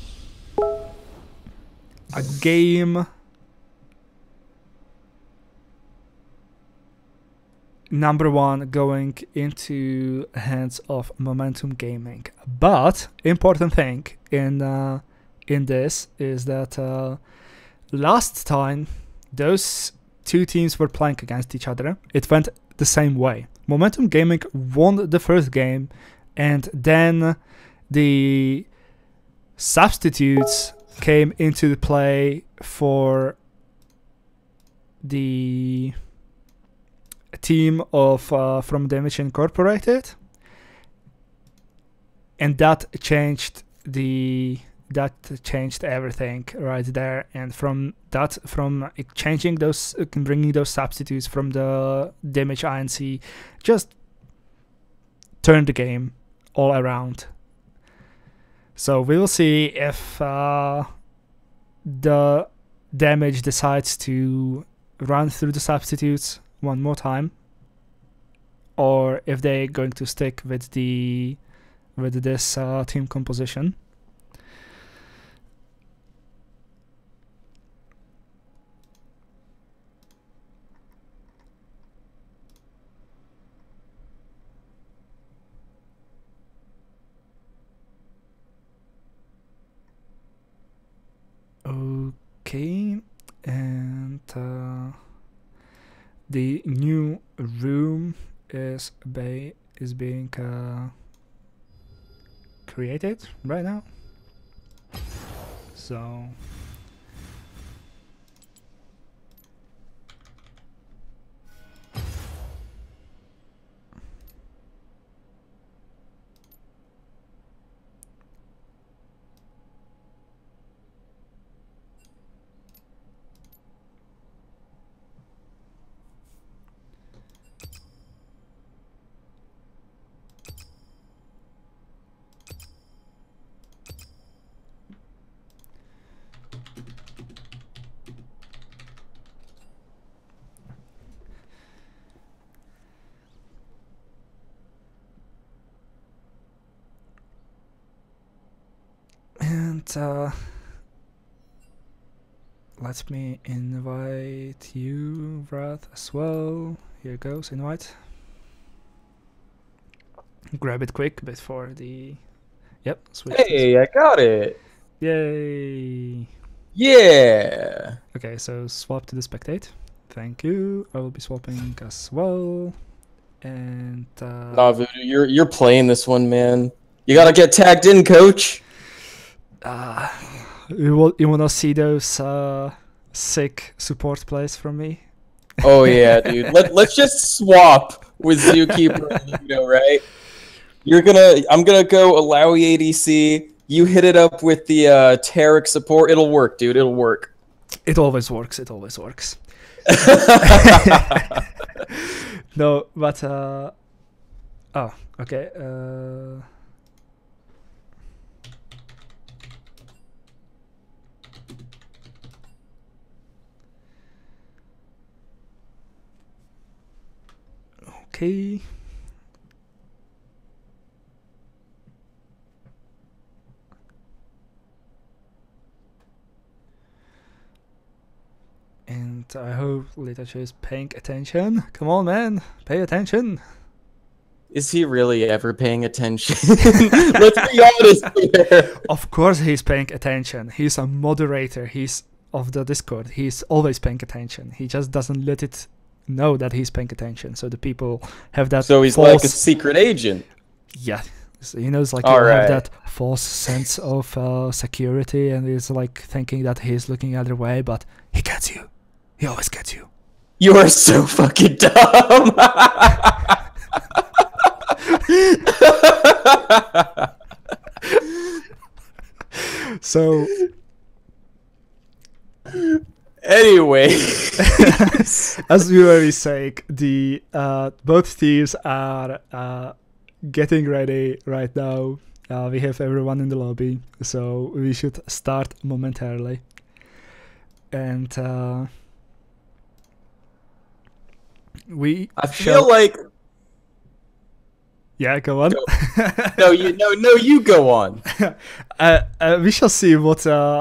game number one going into hands of Momentum Gaming. But important thing in this is that last time those two teams were playing against each other, it went the same way. Momentum Gaming won the first game, and then the substitutes came into the play for the team of from Damage Incorporated, and that changed everything right there. And from changing those, bringing those substitutes from the Damage INC, just turned the game all around. So we will see if the Damage decides to run through the substitutes one more time, or if they're going to stick with this team composition. Okay, and the new room is being created right now. So let me invite you, Vrad, as well. Here goes invite. Grab it quick before the... Yep, switch. Hey, I got it. Yay! Yeah. Okay, so swap to the spectate. Thank you. I will be swapping as well. And Nah, Voodoo, you're playing this one, man. You gotta get tagged in, coach. you wanna see those sick support plays from me? Oh yeah, dude. Let's just swap with Zookeeper and Ludo, right? I'm gonna go Alawi ADC. You hit it up with the Taric support. It'll work, dude. It'll work. It always works. It always works. No, but oh, okay. Okay. I hope Litacho is paying attention. Come on, man, pay attention. Is he really ever paying attention? Let's be honest here. Of course he's paying attention. He's a moderator. He's of the Discord. He's always paying attention. He just doesn't let it know that he's paying attention. So the people have that. So he's false, like a secret agent. yeah. So, you know, it's like All you have right. that false sense of security, and he's like thinking that he's looking other way, but he gets you. He always gets you. You are so fucking dumb. So Anyway. as we were saying, the both teams are getting ready right now. We have everyone in the lobby, so we should start momentarily. And we I shall... feel like Yeah, go on. no, you go on. We shall see what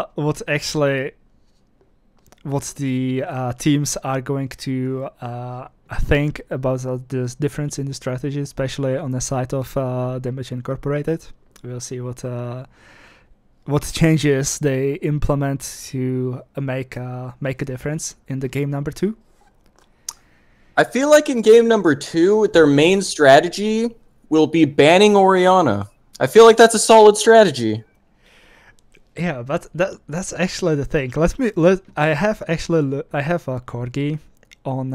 the teams are going to think about this difference in the strategy, especially on the side of Damage Incorporated. We'll see what changes they implement to make a difference in the game number 2. I feel like in game number 2, their main strategy will be banning Oriana. I feel like that's a solid strategy. Yeah, but that's actually the thing. I have a corgi on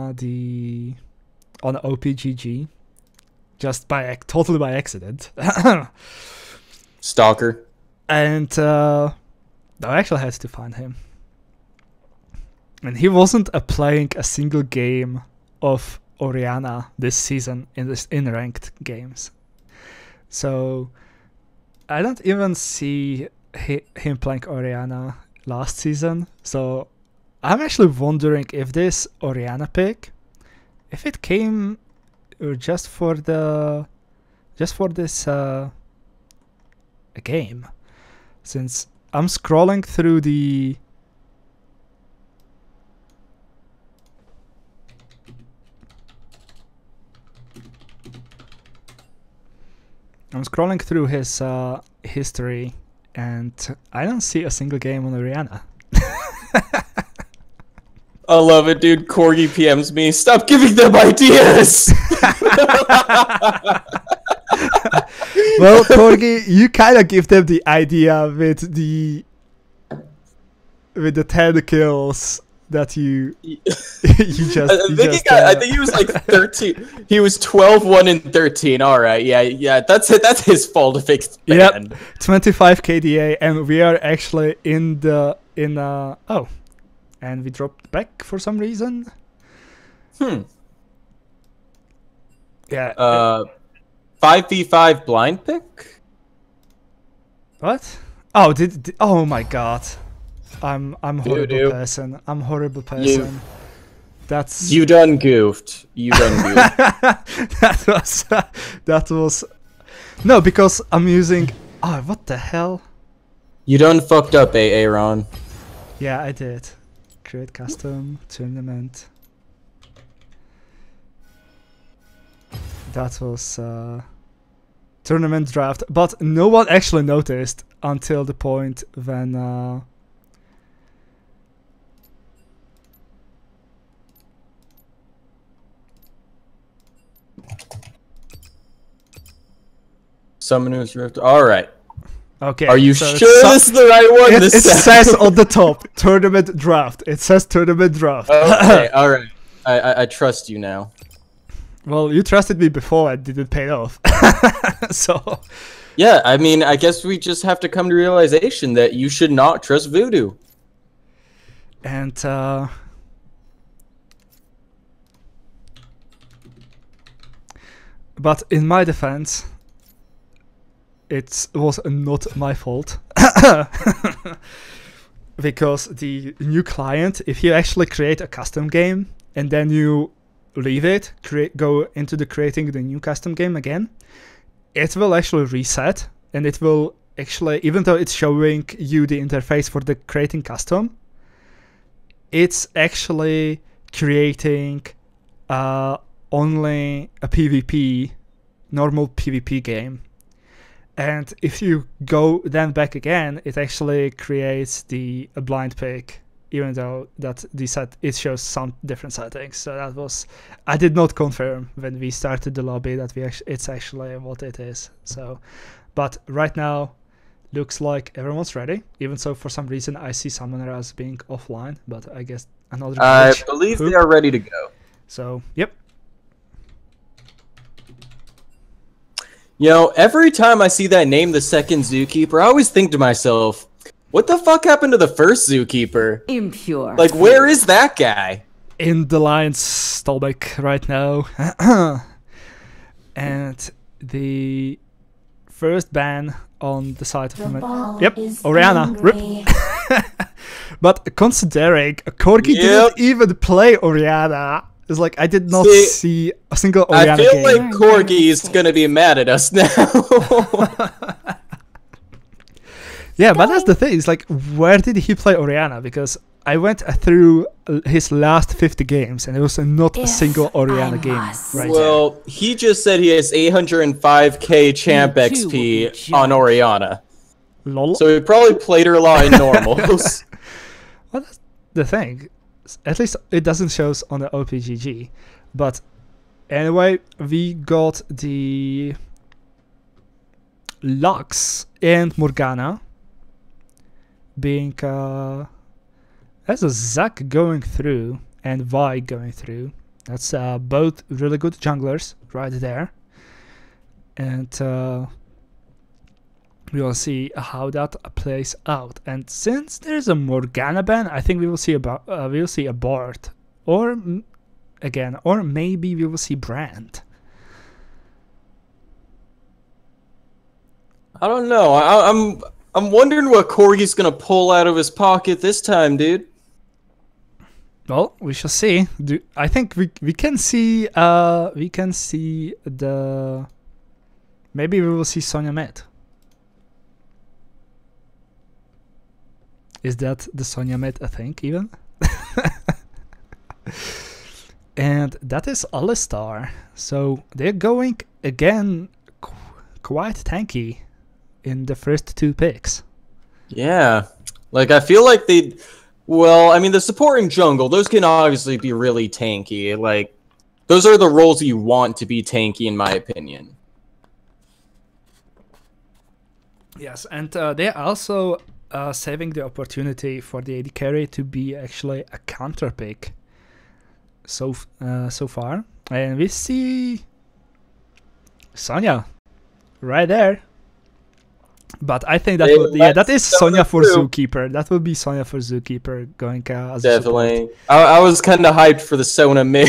OPGG, just totally by accident. Stalker. And I actually had to find him, and he wasn't playing a single game of Oriana this season in ranked games. So I don't even see him playing Oriana last season. So I'm actually wondering if this Oriana pick, if it came just for this game, since I'm scrolling through the his history, and I don't see a single game on Oriana. I love it, dude. Corgi PMs me. Stop giving them ideas. Well, Corgi, you kind of give them the idea with the 10 kills that you I think he was like 13. He was 12, 1, and 13. All right, yeah. That's it. That's his fault if it's banned. Yep, 25 KDA, and we are actually oh, and we dropped back for some reason. Yeah. 5v5 blind pick. What? Oh, oh my god. I'm horrible Doo-doo. person. I'm horrible person. That's You done goofed. You done goofed. that was no, because I'm using what the hell? You done fucked up, Aaron. Yeah, I did. Create custom tournament. That was tournament draft, but no one actually noticed until the point when Summon who's rift. All right. okay. Are you so sure this is the right one? It says on the top tournament draft. It says tournament draft. Okay. All right. I trust you now. Well, you trusted me before and didn't pay off. So Yeah, I mean, I guess we just have to come to realization that you should not trust Voodoo. and but in my defense, it was not my fault. Because the new client, if you actually create a custom game and then you leave it, go into creating the new custom game again, it will actually reset, and it will actually, even though it's showing you the interface for the creating custom, it's actually creating only a PvP, normal PvP game. And if you go then back again, it actually creates a blind pick, even though that it shows some different settings. So that was, I did not confirm when we started the lobby that it's actually what it is. So, but right now, looks like everyone's ready. Even so, for some reason, I see Summoners being offline, but I guess another. I believe they are ready to go. So, yep. You know, every time I see that name, the second Zookeeper, I always think to myself, what the fuck happened to the first Zookeeper? Impure. Like, where is that guy? In the Lion's stomach right now. And the first ban on the side of him. Yep, Orianna. Rip. But considering Corgi didn't even play Orianna, it's like I did not see a single Orianna I feel game. like Corgi is gonna be mad at us now. Yeah, but that's the thing. It's like, where did he play Orianna? Because I went through his last 50 games, and there was not a single Orianna game right well, he just said he has 805k champ XP on Orianna. Lol. So he probably played her a lot in normals. Well, that's the thing. At least it doesn't show us on the OPGG. But anyway, we got the Lux and Morgana being there's a Zac going through and Vi going through. That's both really good junglers right there. And we will see how that plays out. And since there's a Morgana ban, I think we will see a Bard, or again, or maybe we will see Brand. I don't know. I'm wondering what Corgi's gonna pull out of his pocket this time, dude. Well, we shall see. I think we can see the maybe we will see Sonya Med. Is that the Sonya Med a thing even? And that is Alistar. So they're going again quite tanky in the first two picks. Yeah. Like, I feel like well, I mean, the support and jungle, those can obviously be really tanky. Like, those are the roles you want to be tanky, in my opinion. Yes, and they're also saving the opportunity for the AD carry to be actually a counter pick so far. And we see Sonya right there. But I think that that is Sonya for Zookeeper. That will be Sonya for Zookeeper going as definitely. a support. I was kind of hyped for the Sona mid.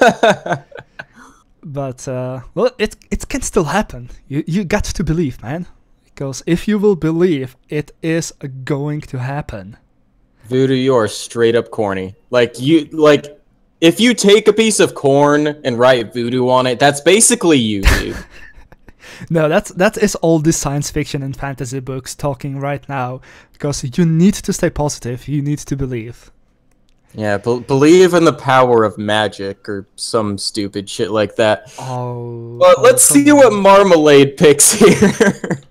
But well, it can still happen. You got to believe, man. Because if you will believe, it is going to happen. Voodoo, you are straight up corny. If you take a piece of corn and write Voodoo on it, that's basically you, dude. No, that is all the science fiction and fantasy books talking right now. Because you need to stay positive. You need to believe. Yeah, believe in the power of magic or some stupid shit like that. Oh. But let's see what Marmalade picks here.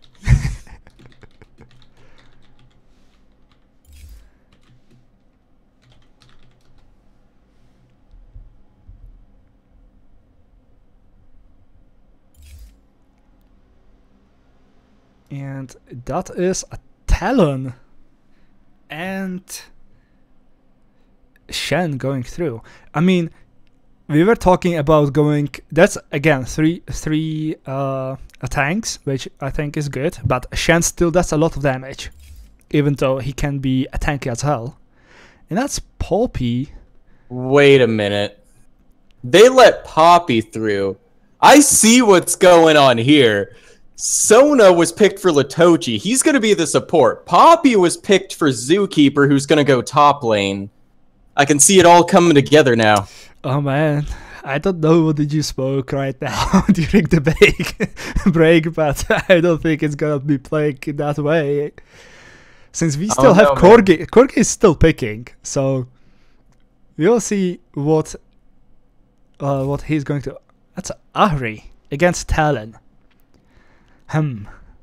And that is a Talon. And Shen going through. I mean, we were talking about going. That's again three tanks, which I think is good. But Shen still does a lot of damage, even though he can be a tanky as well. And that's Poppy. Wait a minute. They let Poppy through. I see what's going on here. Sona was picked for Latochi. He's going to be the support. Poppy was picked for Zookeeper, who's going to go top lane. I can see it all coming together now. Oh man, I don't know what did you spoke right now during the break, but I don't think it's going to be playing that way. Since we still have Corgi. Corgi is still picking, so we'll see what he's going to. That's Ahri against Talon. Hmm.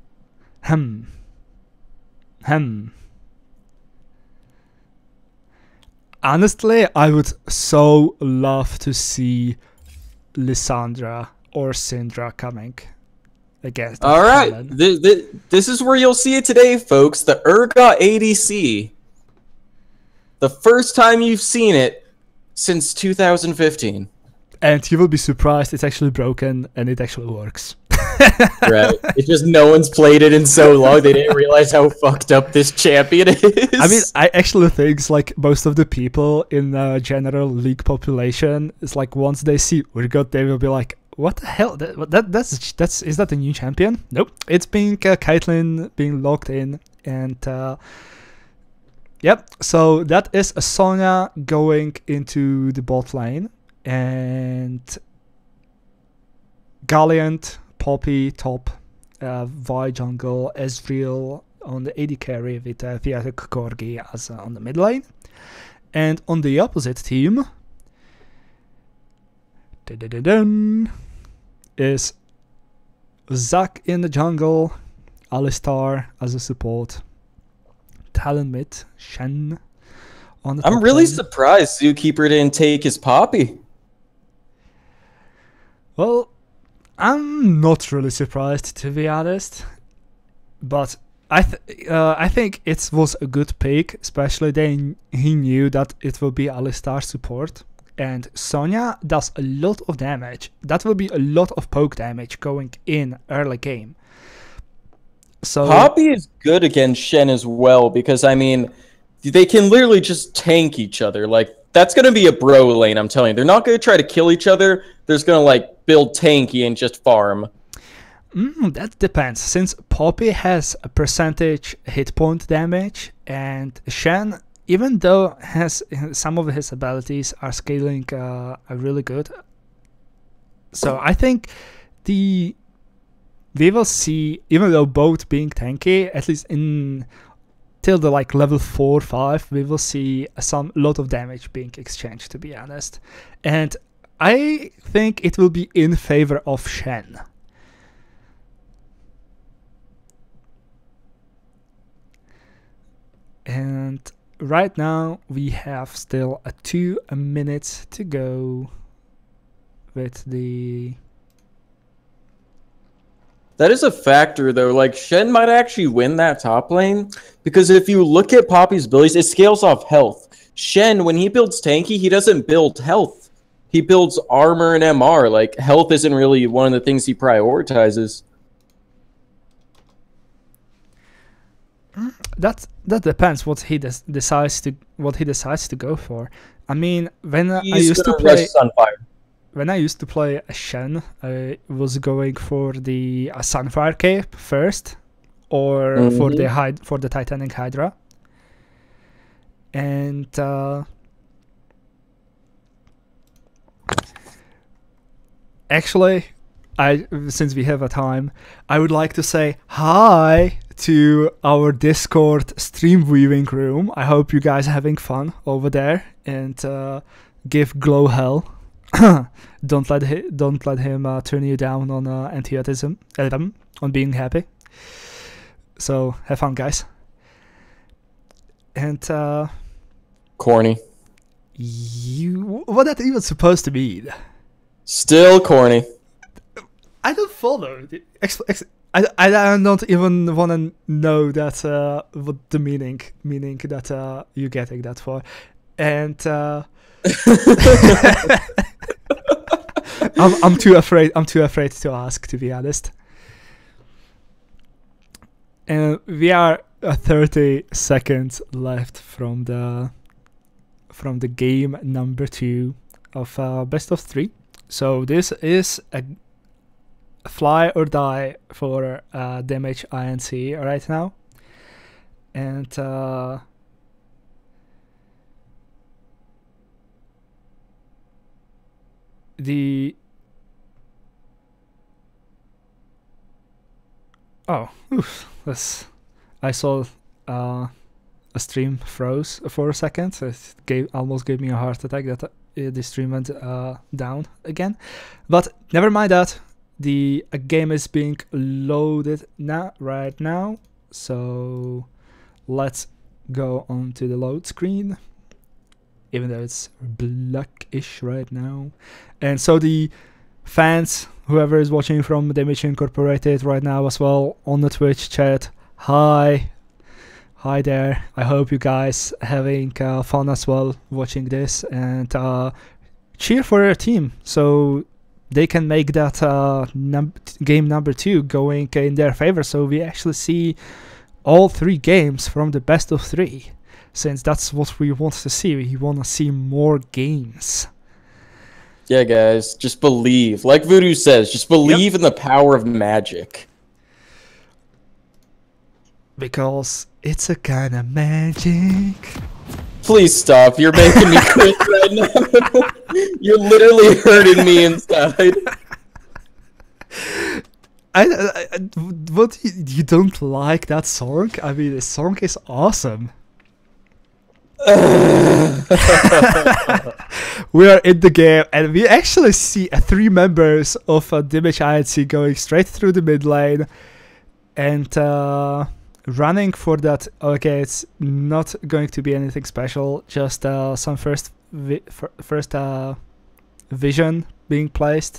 Honestly, I would so love to see Lissandra or Syndra coming against All right, Talon. this is where you'll see it today, folks. The Urgot ADC. The first time you've seen it since 2015. And you will be surprised it's actually broken and it actually works. Right. It's just no one's played it in so long they didn't realize how fucked up this champion is. I mean, I actually think like most of the people in the general league population is like once they see Urgot, they will be like, "What the hell? That's is that a new champion?" Nope, it's being Caitlyn being locked in, and yep. So that is a Sonya going into the bot lane, and Galliant, Poppy top, Vi jungle, Ezreal on the AD carry with Viatek Corgi as on the mid lane. And on the opposite team is Zac in the jungle, Alistar as a support, Talon mid, Shen on the I'm top really lane. surprised Zookeeper didn't take his Poppy. Well, I'm not really surprised, to be honest, but I think it was a good pick, especially he knew that it will be Alistar support, and Sonya does a lot of damage. That will be a lot of poke damage going in early game. So Poppy is good against Shen as well because, I mean, they can literally just tank each other. Like, that's going to be a bro lane, I'm telling you. They're not going to try to kill each other. They're just going to, like, build tanky and just farm. That depends. Since Poppy has a percentage hit point damage, and Shen, even though has some of his abilities are scaling are really good, so I think we will see, even though both being tanky, at least in till the like level 4 5, we will see some lot of damage being exchanged, to be honest, and I think it will be in favor of Shen. And right now we have still 2 minutes to go with the... That is a factor, though. Like, Shen might actually win that top lane, because if you look at Poppy's abilities, it scales off health. Shen, when he builds tanky, he doesn't build health. He builds armor and MR. Like, health isn't really one of the things he prioritizes. That depends what he decides to go for. I mean, when I used to play a Shen, I was going for the Sunfire Cape first, or for the Titanic Hydra, and actually, since we have a time, I would like to say hi to our Discord stream viewing room. I hope you guys are having fun over there, and give Glow hell. Don't let him turn you down on anti-autism, on being happy. So have fun, guys. And Corny. what that even supposed to mean? Still corny. I don't follow. I don't even want to know that what the meaning that you're getting that for, and I'm too afraid to ask, to be honest. And we are 30 seconds left from the game number 2 of best of 3. So this is a fly or die for Damage INC right now, and I saw stream froze for a second. It almost gave me a heart attack that the stream went down again. But never mind that. The game is being loaded right now. So let's go on to the load screen. Even though it's blackish right now. And so the fans, whoever is watching from Damage Incorporated right now as well on the Twitch chat, hi there. I hope you guys having fun as well watching this, and cheer for your team so they can make that game number 2 going in their favor, so we actually see all 3 games from the best of 3, since that's what we want to see. We want to see more games. Yeah, guys, just believe. Like Voodoo says, just believe in the power of magic. Because it's a kind of magic. Please stop. You're making me quit right now. You're literally hurting me inside. What, you don't like that song? I mean, the song is awesome. We are in the game, and we actually see 3 members of Damage INC going straight through the mid lane and running for that. Okay, it's not going to be anything special, just some first vision being placed.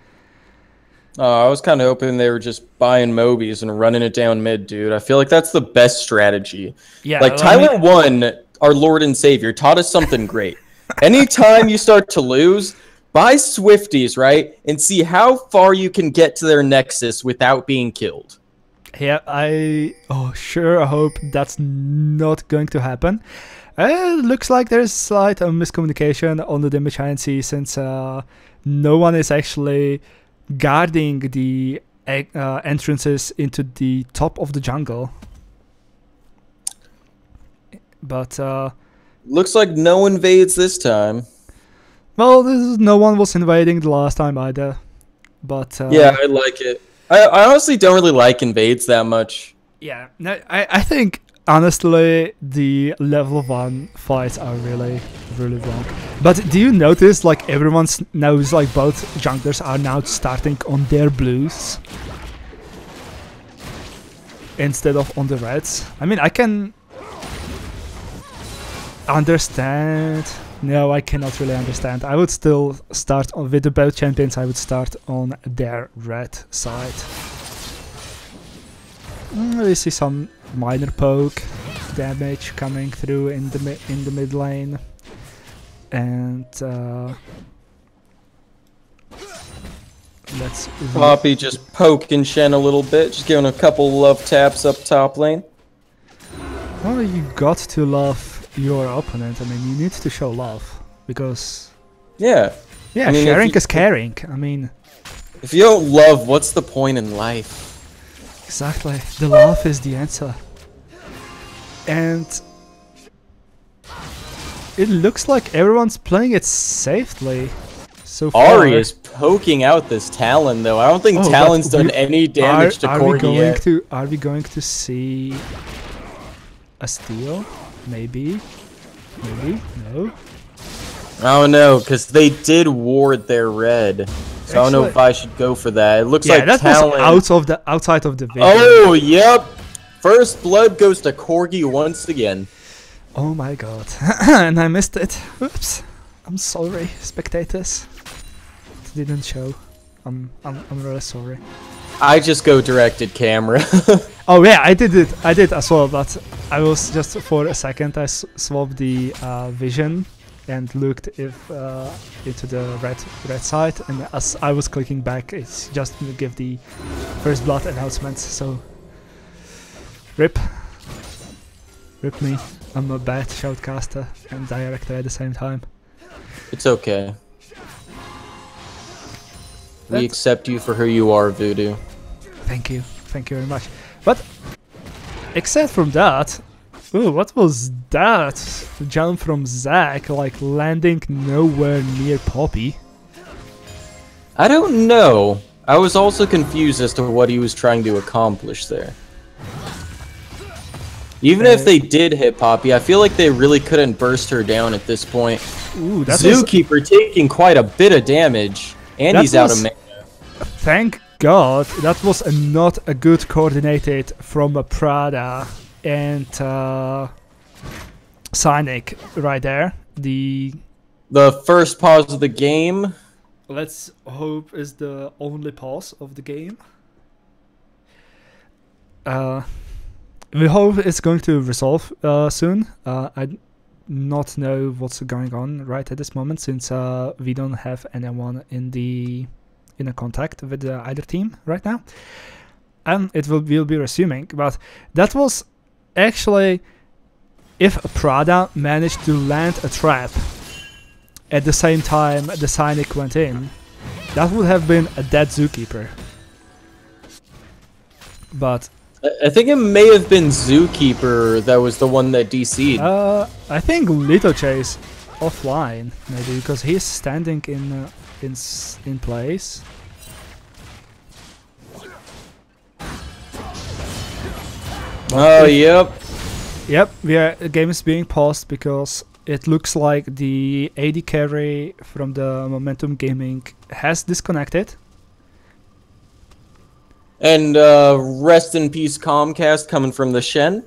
I was kind of hoping they were just buying Mobies and running it down mid, dude. I feel like that's the best strategy. Yeah, like Tyler 1, our Lord and Savior, taught us something great. Anytime you start to lose, buy Swifties, right? And see how far you can get to their Nexus without being killed. Yeah, I hope that's not going to happen. It looks like there's slight miscommunication on the Damage INC, since no one is actually guarding the entrances into the top of the jungle. But looks like no invades this time. Well, no one was invading the last time either. But yeah, I like it. I honestly don't really like invades that much. Yeah, no, I think honestly the level 1 fights are really wrong. But do you notice like everyone knows like both junglers are now starting on their blues instead of on the reds? I mean, I can understand. No, I cannot really understand. I would still start with the both champions. I would start on their red side. We see some minor poke damage coming through in the mid lane, and let's. Poppy just poking Shen a little bit, just giving a couple love taps up top lane. Well, you got to love your opponent. I mean, you need to show love, because yeah, I mean, sharing is caring. I mean, if you don't love, what's the point in life? Exactly, the love is the answer. And it looks like everyone's playing it safely so far. Ahri is poking out this Talon, though. I don't think Talon's done any damage to Corgi yet. Are we going to see a steal? Maybe. No. I don't know, because they did ward their red. So I don't know if I should go for that. It looks like that Talon... was outside of the vision. Oh, yep. First blood goes to Corgi once again. Oh my god. And I missed it. Oops. I'm sorry, spectators. It didn't show. I'm really sorry. I just go directed camera. Oh yeah, I did as well, but I was just for a second I swapped the vision and looked into the red side, and as I was clicking back, it's just to give the first blood announcement. So rip me. I'm a bad shoutcaster and director at the same time. It's okay. We accept you for who you are, Voodoo. Thank you very much. But except from that, ooh, what was that jump from Zac, like landing nowhere near Poppy? I don't know. I was also confused as to what he was trying to accomplish there. Even if they did hit Poppy, I feel like they really couldn't burst her down at this point. Ooh, that Zookeeper taking quite a bit of damage, and he's out of mana. Thank God, that was not a good coordinated from a Prada and Cynic right there. The first pause of the game. Let's hope is the only pause of the game. We hope it's going to resolve soon. I not know what's going on right at this moment, since we don't have anyone in a contact with either team right now, and it will be resuming. But that was actually, if Prada managed to land a trap at the same time the Cynic went in, that would have been a dead Zookeeper. But I think it may have been Zookeeper that was the one that DC'd. I think Little Chase offline maybe, because he's standing in place. Oh, yep. Yep, the game is being paused because it looks like the AD carry from the Momentum Gaming has disconnected. And rest in peace Comcast coming from the Shen.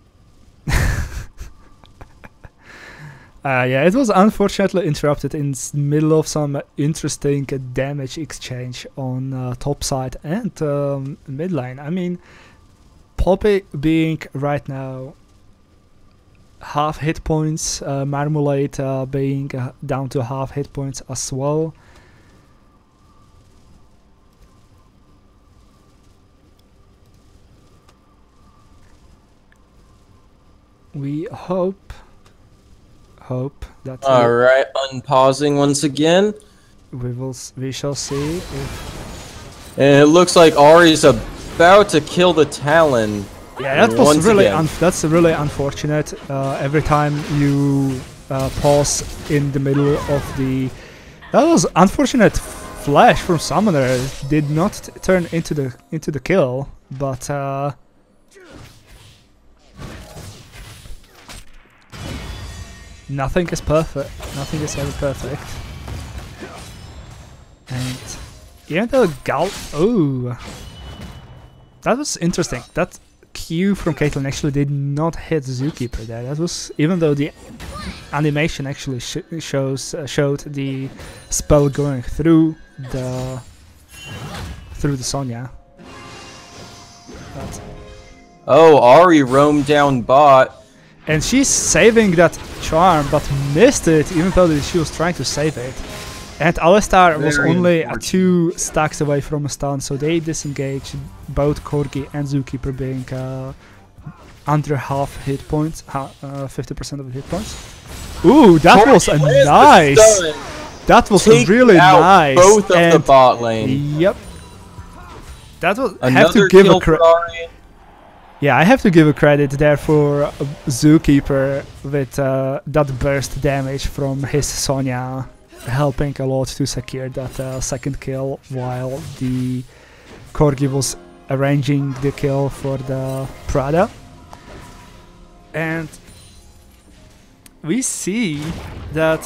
Yeah, it was unfortunately interrupted in the middle of some interesting damage exchange on top side and mid lane. I mean, Poppy being right now half hit points, Marmalade being down to half hit points as well. We hope that All right, unpausing once again. we shall see if, And it looks like Ari's about to kill the Talon. yeah, that was once really again. that's really unfortunate. Every time you pause in the middle of the, that was unfortunate flash from Summoner, did not turn into the kill, but nothing is perfect. Nothing is ever perfect. And even though that was interesting. That Q from Caitlyn actually did not hit Zookeeper there. That was, even though the animation actually showed the spell going through the Sonya. But, Oh, Ari roamed down bot. and she's saving that charm, but missed it, even though she was trying to save it. And Alistar was Very only unfortunate. 2 stacks away from a stun, so they disengaged, both Corgi and Zookeeper being under half hit points, 50% of the hit points. Ooh, that Corgi was a lands the nice! stun, That was taking really out nice! both of the And bot lane. yep. That was, have Another to give kill a for Ari. yeah, I have to give a credit there for Zookeeper with that burst damage from his Sonya, helping a lot to secure that second kill, while the Corgi was arranging the kill for the Prada. And we see that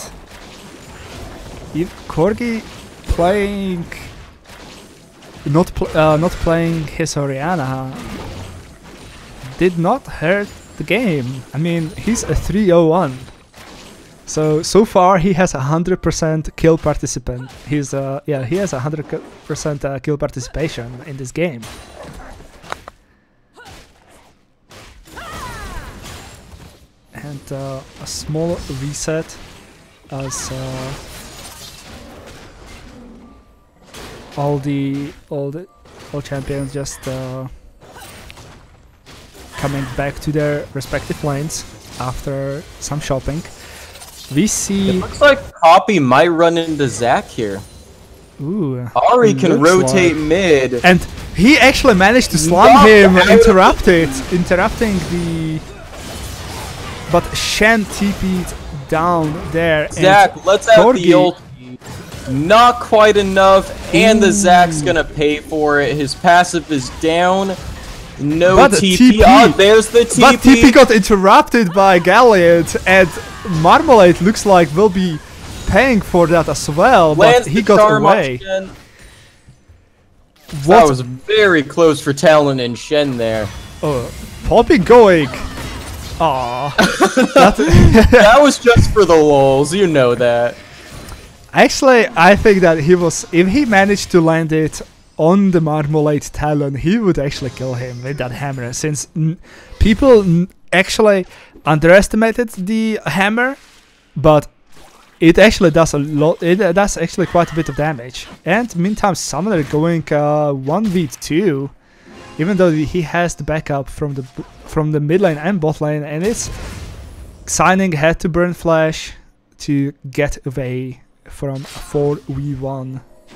Corgi playing not playing his Orianna did not hurt the game. I mean, he's a 301. So far he has 100% kill participant. He has 100% kill participation in this game. And a small reset as all champions just coming back to their respective lanes after some shopping. We see. Looks like Poppy might run into Zac here. Ooh. Ari can looks rotate like- mid. And he actually managed to slam Knocked him, out. interrupting the. But Shen TP'd down there. Zac, let's have the Corgi- ulti. Not quite enough, and the Ooh. Zac's gonna pay for it. His passive is down. No But TP. TP. Oh, there's the TP. But TP got interrupted by Galliant, and Marmalade looks like will be paying for that as well, but Lands he the got charm on away. Shen. That What? was very close for Talon and Shen there. Poppy going. Aww. That was just for the lulz, you know that. Actually, I think that if he managed to land it on the Marmalade Talon, he would actually kill him with that hammer, since people actually underestimated the hammer, but it actually does a lot. It does actually quite a bit of damage. And meantime, Summoner going 1v2, even though he has the backup from the mid lane and bot lane, and it's signing had to burn flash to get away from 4v1.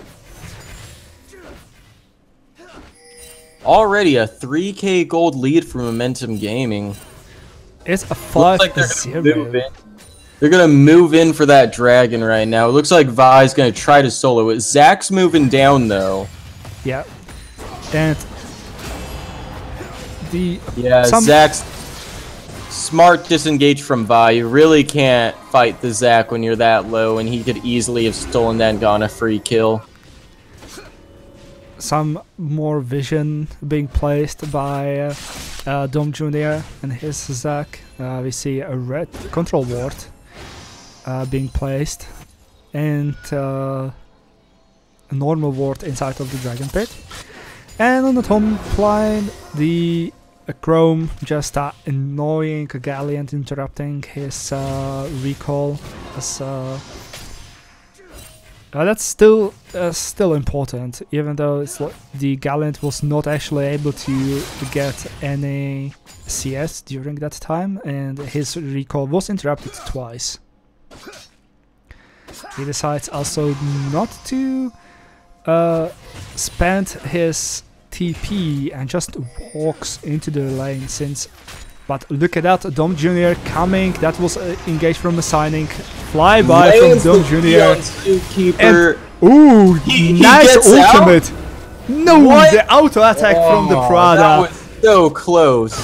Already a 3k gold lead for Momentum Gaming. It's a Looks like they're gonna move 5-0. in. They're gonna move in for that dragon right now. It looks like Vi's gonna try to solo it. Zach's moving down though. Yeah, and Zach's smart disengage from Vi. You really can't fight the Zach when you're that low, and he could easily have stolen that and gone a free kill. some more vision being placed by Dom Jr. and his Zac. We see a red control ward being placed, and a normal ward inside of the Dragon Pit. And on the top line, the Chrome just annoying Galliant, interrupting his recall. As, that's still important, even though it's the Galliant was not actually able to get any CS during that time, and his recall was interrupted twice. He decides also not to spend his TP and just walks into the lane, but look at that, Dom Jr. coming, that was engaged from a signing, flyby from Dom Jr. And, ooh, nice ultimate! Out? No, what? The auto attack from the Prada. That was so close.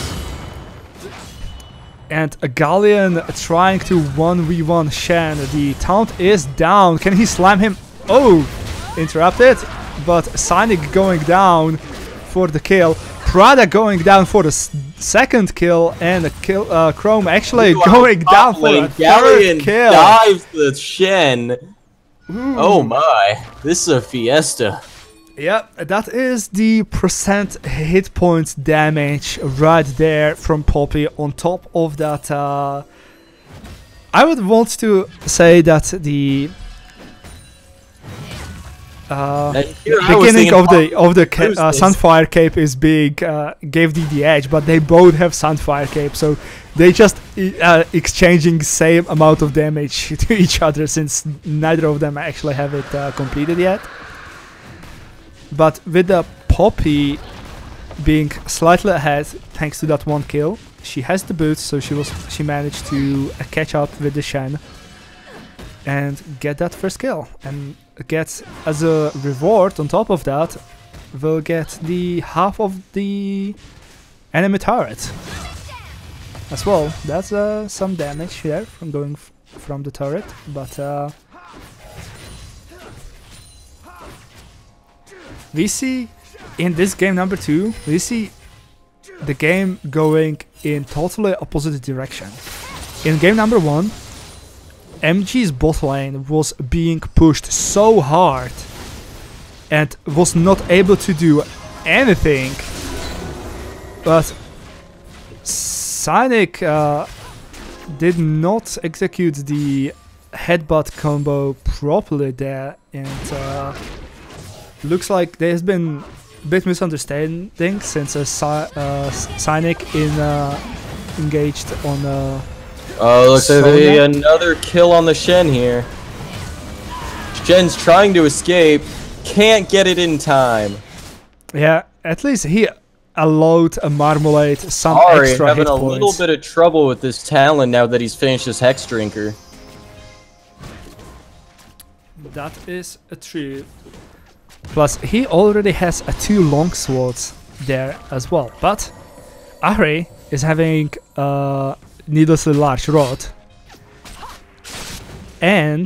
And a Gallian trying to 1v1 Shen, the taunt is down, can he slam him? Oh, interrupted, but Cynic going down for the kill, Prada going down for the second kill, and the kill, Chrome actually going down for the third kill. Dives the Shen. Ooh. Oh my, this is a fiesta. Yep, that is the percent hit points damage right there from Poppy. On top of that, I would want to say that the beginning of the Sunfire Cape is big, gave the edge, but they both have Sunfire Cape, so they just exchanging same amount of damage to each other, since neither of them actually have it completed yet. But with the Poppy being slightly ahead thanks to that one kill, she has the boots, so she managed to catch up with the Shen and get that first kill, and gets as a reward on top of that will get the half of the enemy turret as well. That's some damage here from going from the turret, but we see in this game number 2, we see the game going in totally opposite direction. In game number 1, MG's bot lane was being pushed so hard and was not able to do anything, but Cynic did not execute the headbutt combo properly there, and looks like there's been a bit misunderstanding, since Cynic engaged on looks like another kill on the Shen here. Shen's trying to escape, can't get it in time. Yeah, at least he allowed a Marmalade some extra having hit a points. little bit of trouble with this Talon now that he's finished his Hex Drinker. That is a true. Plus, he already has 2 long swords there as well. But Ahri is having a needlessly large rod, and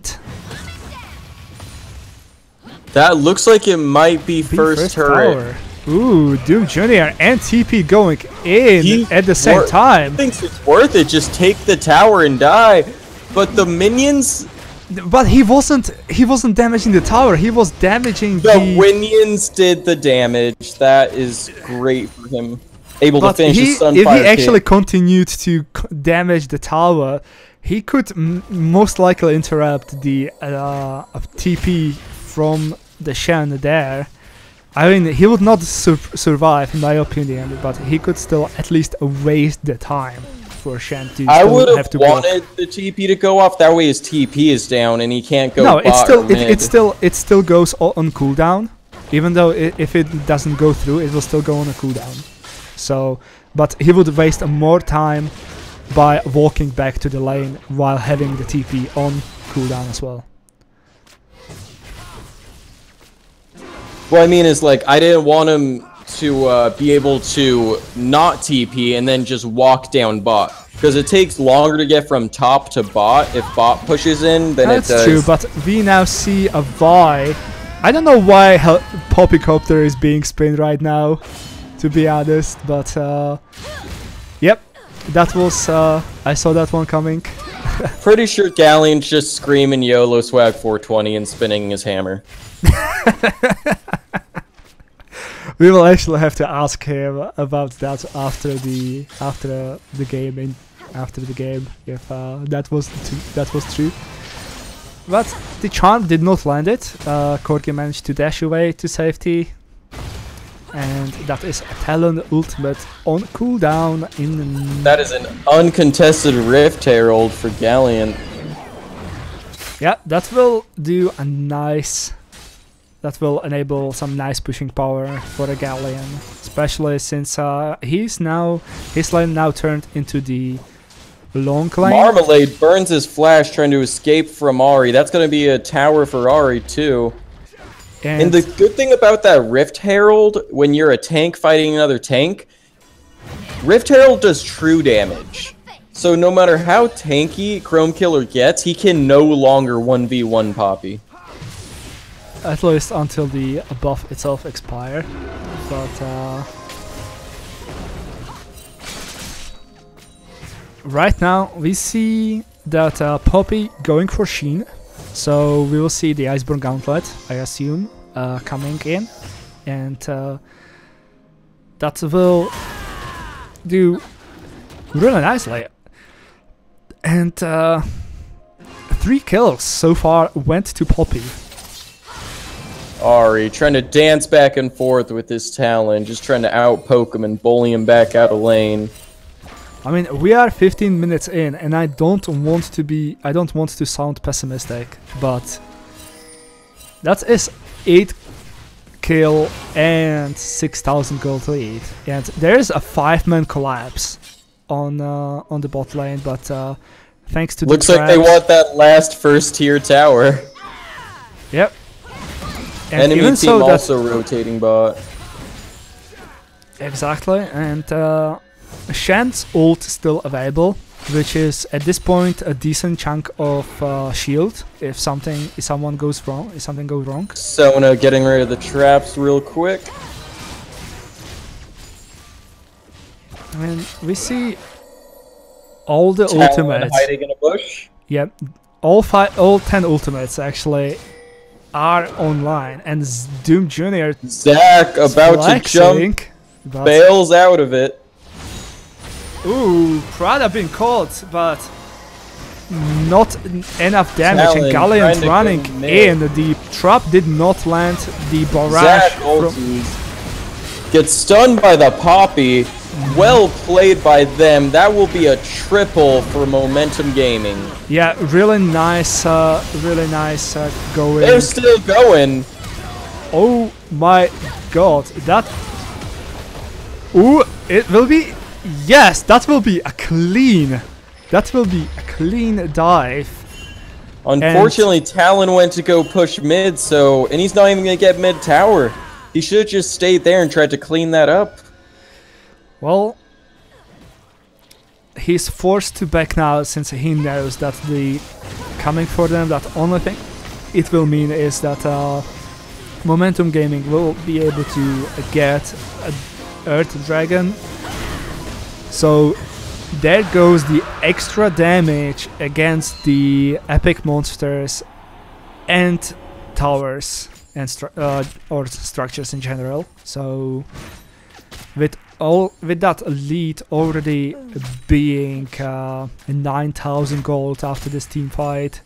that looks like it might be first turret. tower. Ooh, Doom Jr. and TP going in He at the same time. Thinks it's worth it. Just take the tower and die. But the minions, But he wasn't damaging the tower. He was damaging the the. minions did the damage. That is great for him. Able to But finish his if Sunfire he actually kick. continued to damage the tower, he could most likely interrupt the TP from the Shen there. I mean, he would not survive, in my opinion, but he could still at least waste the time for Shen to I still would have have to block. wanted the TP to go off. That way his TP is down and he can't go. No, bot or it still goes on cooldown, even though if it doesn't go through, it will still go on a cooldown. So, but he would waste more time by walking back to the lane while having the TP on cooldown as well. What I mean is, like, I didn't want him to be able to not TP and then just walk down bot. Because it takes longer to get from top to bot if bot pushes in than That's it does. true, but we now see a Vi. I don't know why Poppycopter is being spinned right now, to be honest, but yep, that was, I saw that one coming. Pretty sure Galleon's just screaming YOLO swag 420 and spinning his hammer. We will actually have to ask him about that after the game if that was true. But the charm did not land it. Corki managed to dash away to safety, and that is a Talon ultimate on cooldown in. That is an uncontested Rift Herald for Galleon. Yeah, that will do a nice. That will enable some nice pushing power for a Galleon, especially since his lane now turned into the long lane. Marmalade burns his flash trying to escape from Ahri. That's going to be a tower for Ahri too. And the good thing about that Rift Herald, when you're a tank fighting another tank, Rift Herald does true damage. So no matter how tanky Chrome Killer gets, he can no longer 1v1 Poppy. At least until the buff itself expire. But right now we see that Poppy going for Sheen. So we will see the Iceborne Gauntlet, I assume, coming in. And that will do really nicely. And 3 kills so far went to Poppy. Ahri trying to dance back and forth with his talent, just trying to outpoke him and bully him back out of lane. I mean, we are 15 minutes in, and I don't want to sound pessimistic, but that is 8 kill and 6,000 gold lead, and there is a 5-man collapse on the bot lane, but thanks to Looks the like they want that last first tier tower. Yep. And Enemy even team so also rotating bot. Exactly, and Shen's ult still available, which is at this point a decent chunk of shield if something goes wrong. Sona getting rid of the traps real quick. And we see all the Talon ultimates. hiding in a bush. Yep, all 10 ultimates actually are online, and Doom Jr. Zach about to jump, bails out of it. Ooh, Prada being caught, but not enough damage, Talon and Galleon trying to running go in. mid. The trap did not land the barrage. Zach ulties. Gets stunned by the Poppy. Well played by them. That will be a triple for Momentum Gaming. Yeah, really nice going. They're still going. Oh my god, that... Ooh, it will be... Yes, that will be a clean... That will be a clean dive. Unfortunately, Talon went to go push mid, and he's not even going to get mid tower. He should have just stayed there and tried to clean that up. Well, he's forced to back now since he knows that the coming for them, that only thing it will mean is that Momentum Gaming will be able to get an Earth Dragon. So there goes the extra damage against the epic monsters and towers and or structures in general. So with that lead already being 9,000 gold after this team fight,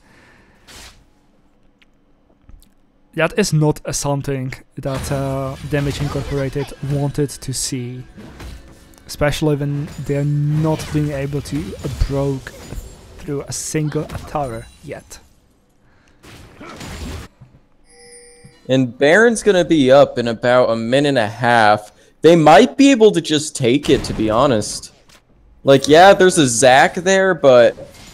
that is not something that Damage Incorporated wanted to see, especially when they're not being able to broke through a single tower yet. And Baron's gonna be up in about a minute and a half. They might be able to just take it, to be honest. Like, yeah, there's a Zac there, but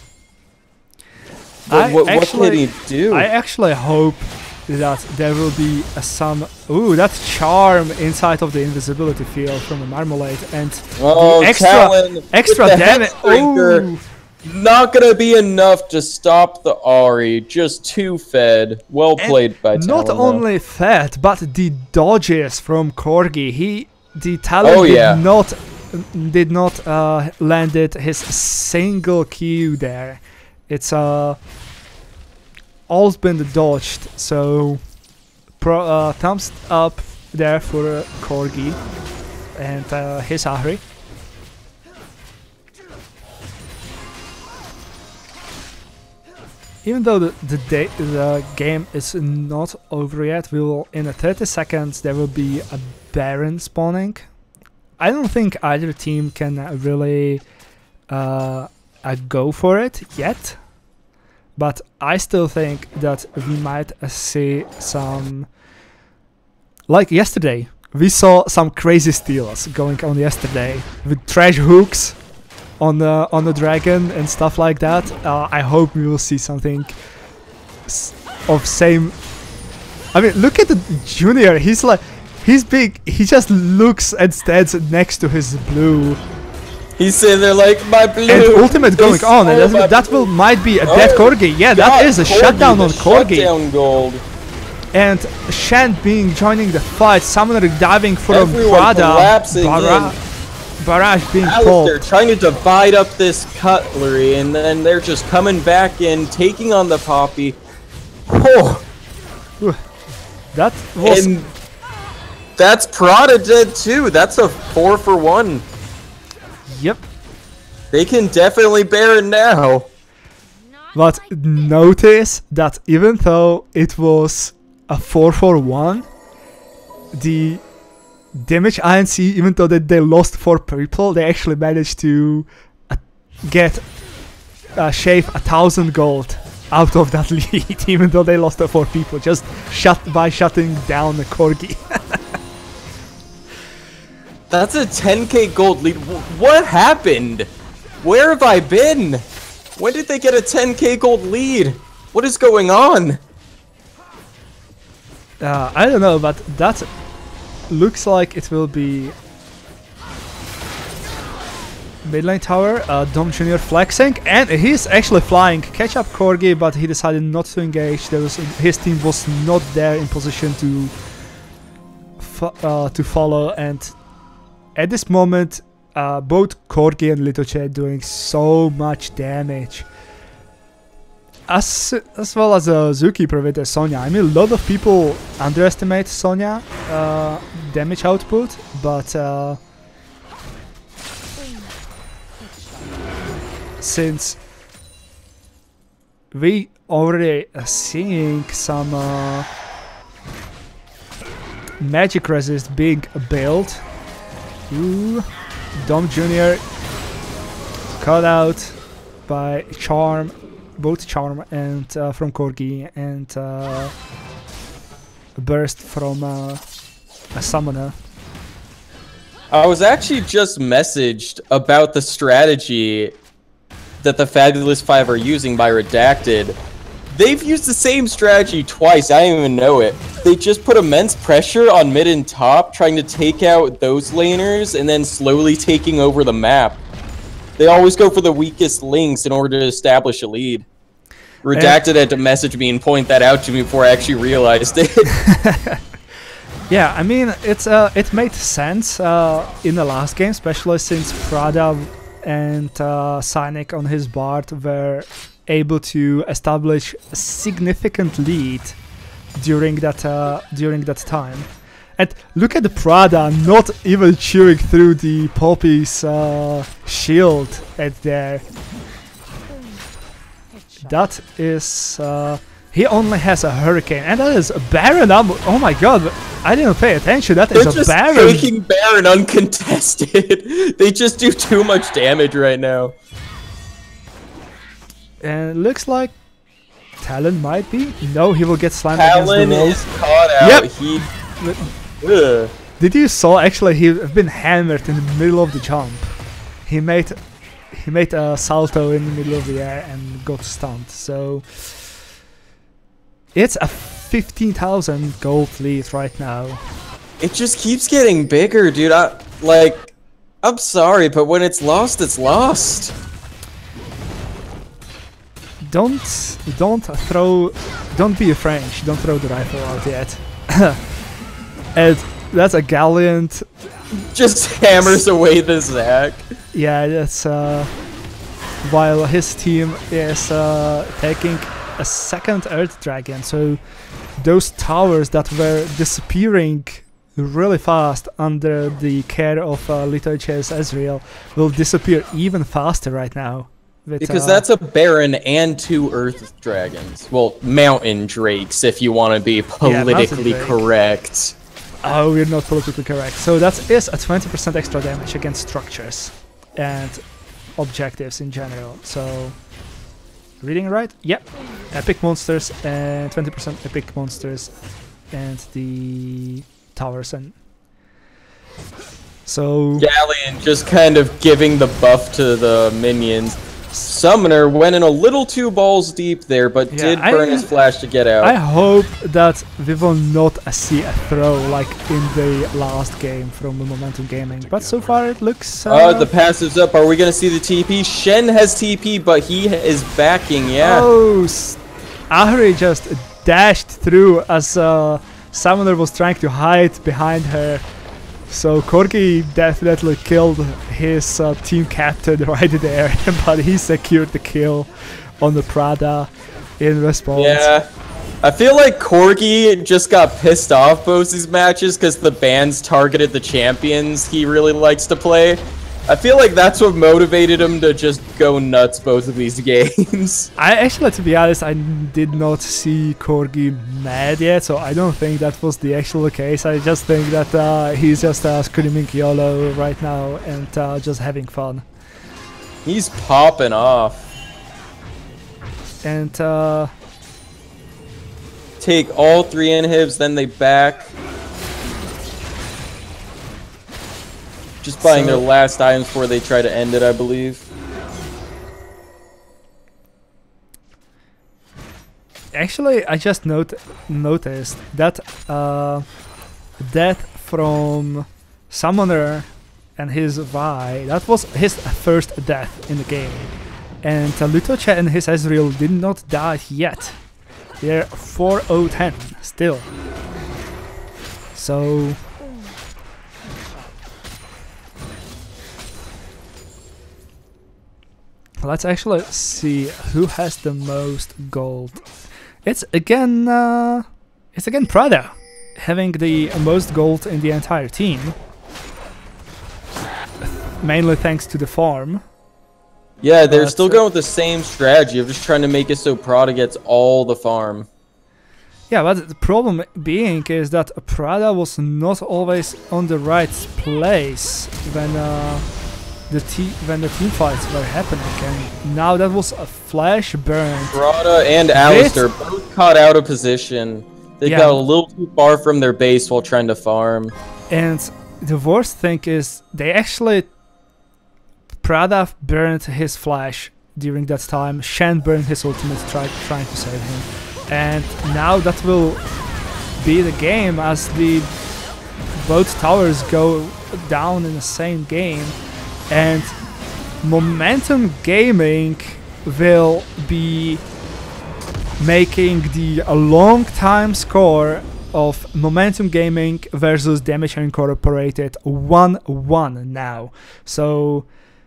what can he do? I actually hope that there will be some... Ooh, that charm inside of the invisibility field from the Marmalade, and the extra damage. Ooh. Not gonna be enough to stop the Ahri. Just too fed. Well played by Talon. Not only fed, but the dodges from Corgi. The Talon did not landed his single Q there. It's all's been dodged. So thumbs up there for Corgi and his Ahri. Even though the game is not over yet, in 30 seconds there will be a Baron spawning. I don't think either team can really go for it yet, but I still think that we might see some... Like yesterday, we saw some crazy steals going on yesterday with trash hooks on the dragon and stuff like that. I hope we will see something of same. I mean, look at the Junior. He's big. He just looks and stands next to his blue. He's sitting there like, my blue. And ultimate going on. And that might be a dead Corgi. Yeah, that is a shutdown on Corgi. Shutdown gold. And Shen joining the fight. Summoner diving from Everyone Prada. Barrage being pulled. They're trying to divide up this cutlery, and then they're just coming back in, taking on the Poppy. Oh, that was. And that's Prada dead too. That's a 4-for-1. Yep. They can definitely bear it now. But notice that even though it was a 4-for-1, the Damage INC, even though they lost 4 people, they actually managed to shave 1,000 gold out of that lead, even though they lost 4 people, just by shutting down the Corgi. That's a 10k gold lead. What happened? Where have I been? When did they get a 10k gold lead? What is going on? I don't know, but that looks like it will be mid-lane tower. Dom Jr. flexing, and he's actually flying. Catch up Corgi, but he decided not to engage. His team was not there in position to follow, and at this moment both Corgi and Litoche doing so much damage. As well as Zookeeper with Sonya. I mean, a lot of people underestimate Sonya damage output, but since we already seeing some magic resist being built, Dom Jr. caught out by Charm. Both Charm and from Corgi, and burst from a Summoner. I was actually just messaged about the strategy that the Fabulous 5 are using by Redacted. They've used the same strategy twice, I didn't even know it. They just put immense pressure on mid and top, trying to take out those laners, and then slowly taking over the map. They always go for the weakest links in order to establish a lead. Redacted had to message me and point that out to me before I actually realized it. Yeah, I mean, it made sense in the last game, especially since Prada and Cynic on his Bard were able to establish a significant lead during that time. And look at the Prada not even chewing through the Poppy's shield at there. That is... he only has a Hurricane, and that is a Baron. Oh my god, I didn't pay attention. That is a Baron. They're just taking Baron uncontested. They just do too much damage right now. And it looks like Talon might be. No, he will get slammed Talon against the is caught out. Yep. Did you saw actually he's been hammered in the middle of the jump. He made a salto in the middle of the air and got stunned. So it's a 15,000 gold lead right now. It just keeps getting bigger, dude. I'm sorry, but when it's lost, it's lost. Don't be a French. Don't throw the rifle out yet. And that's a Gallant. Just hammers away the Zac. Yeah, that's while his team is taking a second Earth Dragon. So those towers that were disappearing really fast under the care of Litoch's Ezreal will disappear even faster right now. Because that's a Baron and 2 Earth Dragons. Well, Mountain Drakes, if you want to be politically correct. Oh, we're not politically correct. So that is a 20% extra damage against structures and objectives in general. So, reading right? Yep. Epic monsters and 20% epic monsters and the towers. And so Galleon just kind of giving the buff to the minions. Summoner went in a little too balls deep there, but did burn his flash to get out. I hope that we will not see a throw like in the last game from Momentum Gaming, but so far it looks... the passive's up. Are we going to see the TP? Shen has TP, but he is backing, yeah. Oh, Ahri just dashed through as Summoner was trying to hide behind her. So Corgi definitely killed his team captain right there, but he secured the kill on the Prada in response. Yeah, I feel like Corgi just got pissed off both these matches because the bans targeted the champions he really likes to play. I feel like that's what motivated him to just go nuts both of these games. I actually, to be honest, I did not see Corgi mad yet, so I don't think that was the actual case. I just think that he's just screaming YOLO right now and just having fun. He's popping off. And take all 3 inhibs, then they back. Just buying their last items before they try to end it, I believe. Actually, I just noticed that death from Summoner and his Vi, that was his first death in the game. And Lutoche and his Ezreal did not die yet. They're 4-0-10 still. So... let's actually see who has the most gold. It's again Prada having the most gold in the entire team. Mainly thanks to the farm. Yeah, they're still going with the same strategy of just trying to make it so Prada gets all the farm. Yeah, but the problem being is that Prada was not always on the right place when the team fights were happening, and now that was a flash burn. Prada and Alistar both caught out of position. They got a little too far from their base while trying to farm. And the worst thing is they actually... Prada burned his flash during that time. Shen burned his ultimate trying to save him. And now that will be the game as the both towers go down in the same game, and Momentum Gaming will be making the long time score of Momentum Gaming versus Damage Incorporated 1-1 now. So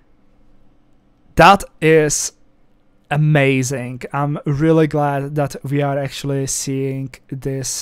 that is amazing. I'm really glad that we are actually seeing this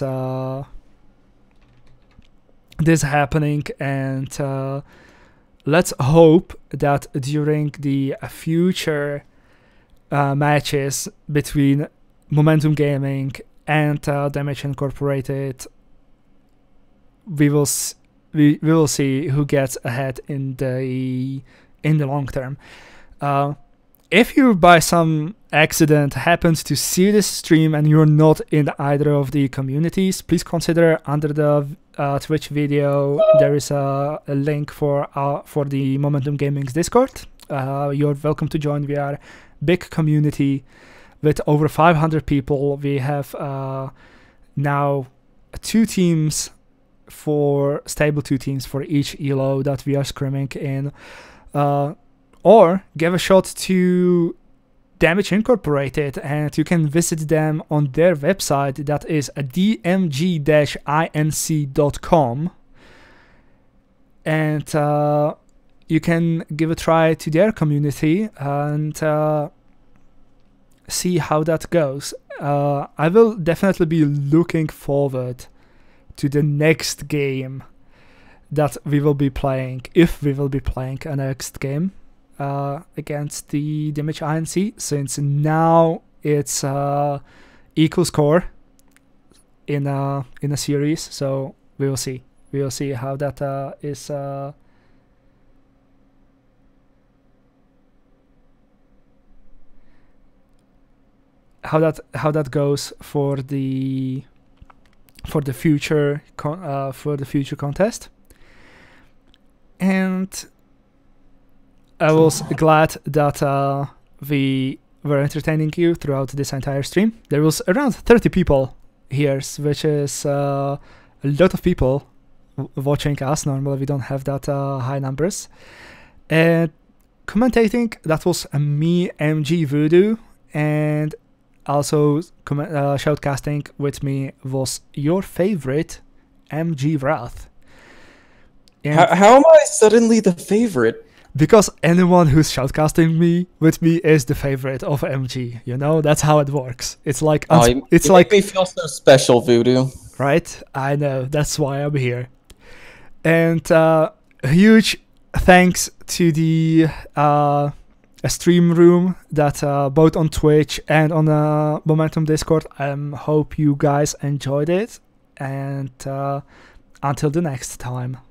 this happening, and let's hope that during the future matches between Momentum Gaming and Damage Incorporated, we will see who gets ahead in the long term. If you by some accident happened to see this stream and you're not in either of the communities, please consider under the Twitch video there is a link for the Momentum Gaming's Discord. You're welcome to join. We are a big community with over 500 people. We have now two teams stable for each elo that we are scrimming in. Or give a shot to Damage Incorporated, and you can visit them on their website, that is dmg-inc.com, and you can give a try to their community and see how that goes. I will definitely be looking forward to the next game that we will be playing, if we will be playing a next game against the Damage INC, since now it's equal score in a series. So we will see how that is how that goes for the future contest. And I was glad that we were entertaining you throughout this entire stream. There was around 30 people here, which is a lot of people watching us. Normally we don't have that high numbers. And commentating, that was me, MG Voodoo, and also shoutcasting with me was your favorite, MG Wrath. How am I suddenly the favorite? Because anyone who's shoutcasting with me is the favorite of MG. You know, that's how it works. It's like you make me feel so special, Voodoo. Right? I know. That's why I'm here. And a huge thanks to the stream room that both on Twitch and on the Momentum Discord. I hope you guys enjoyed it. And until the next time.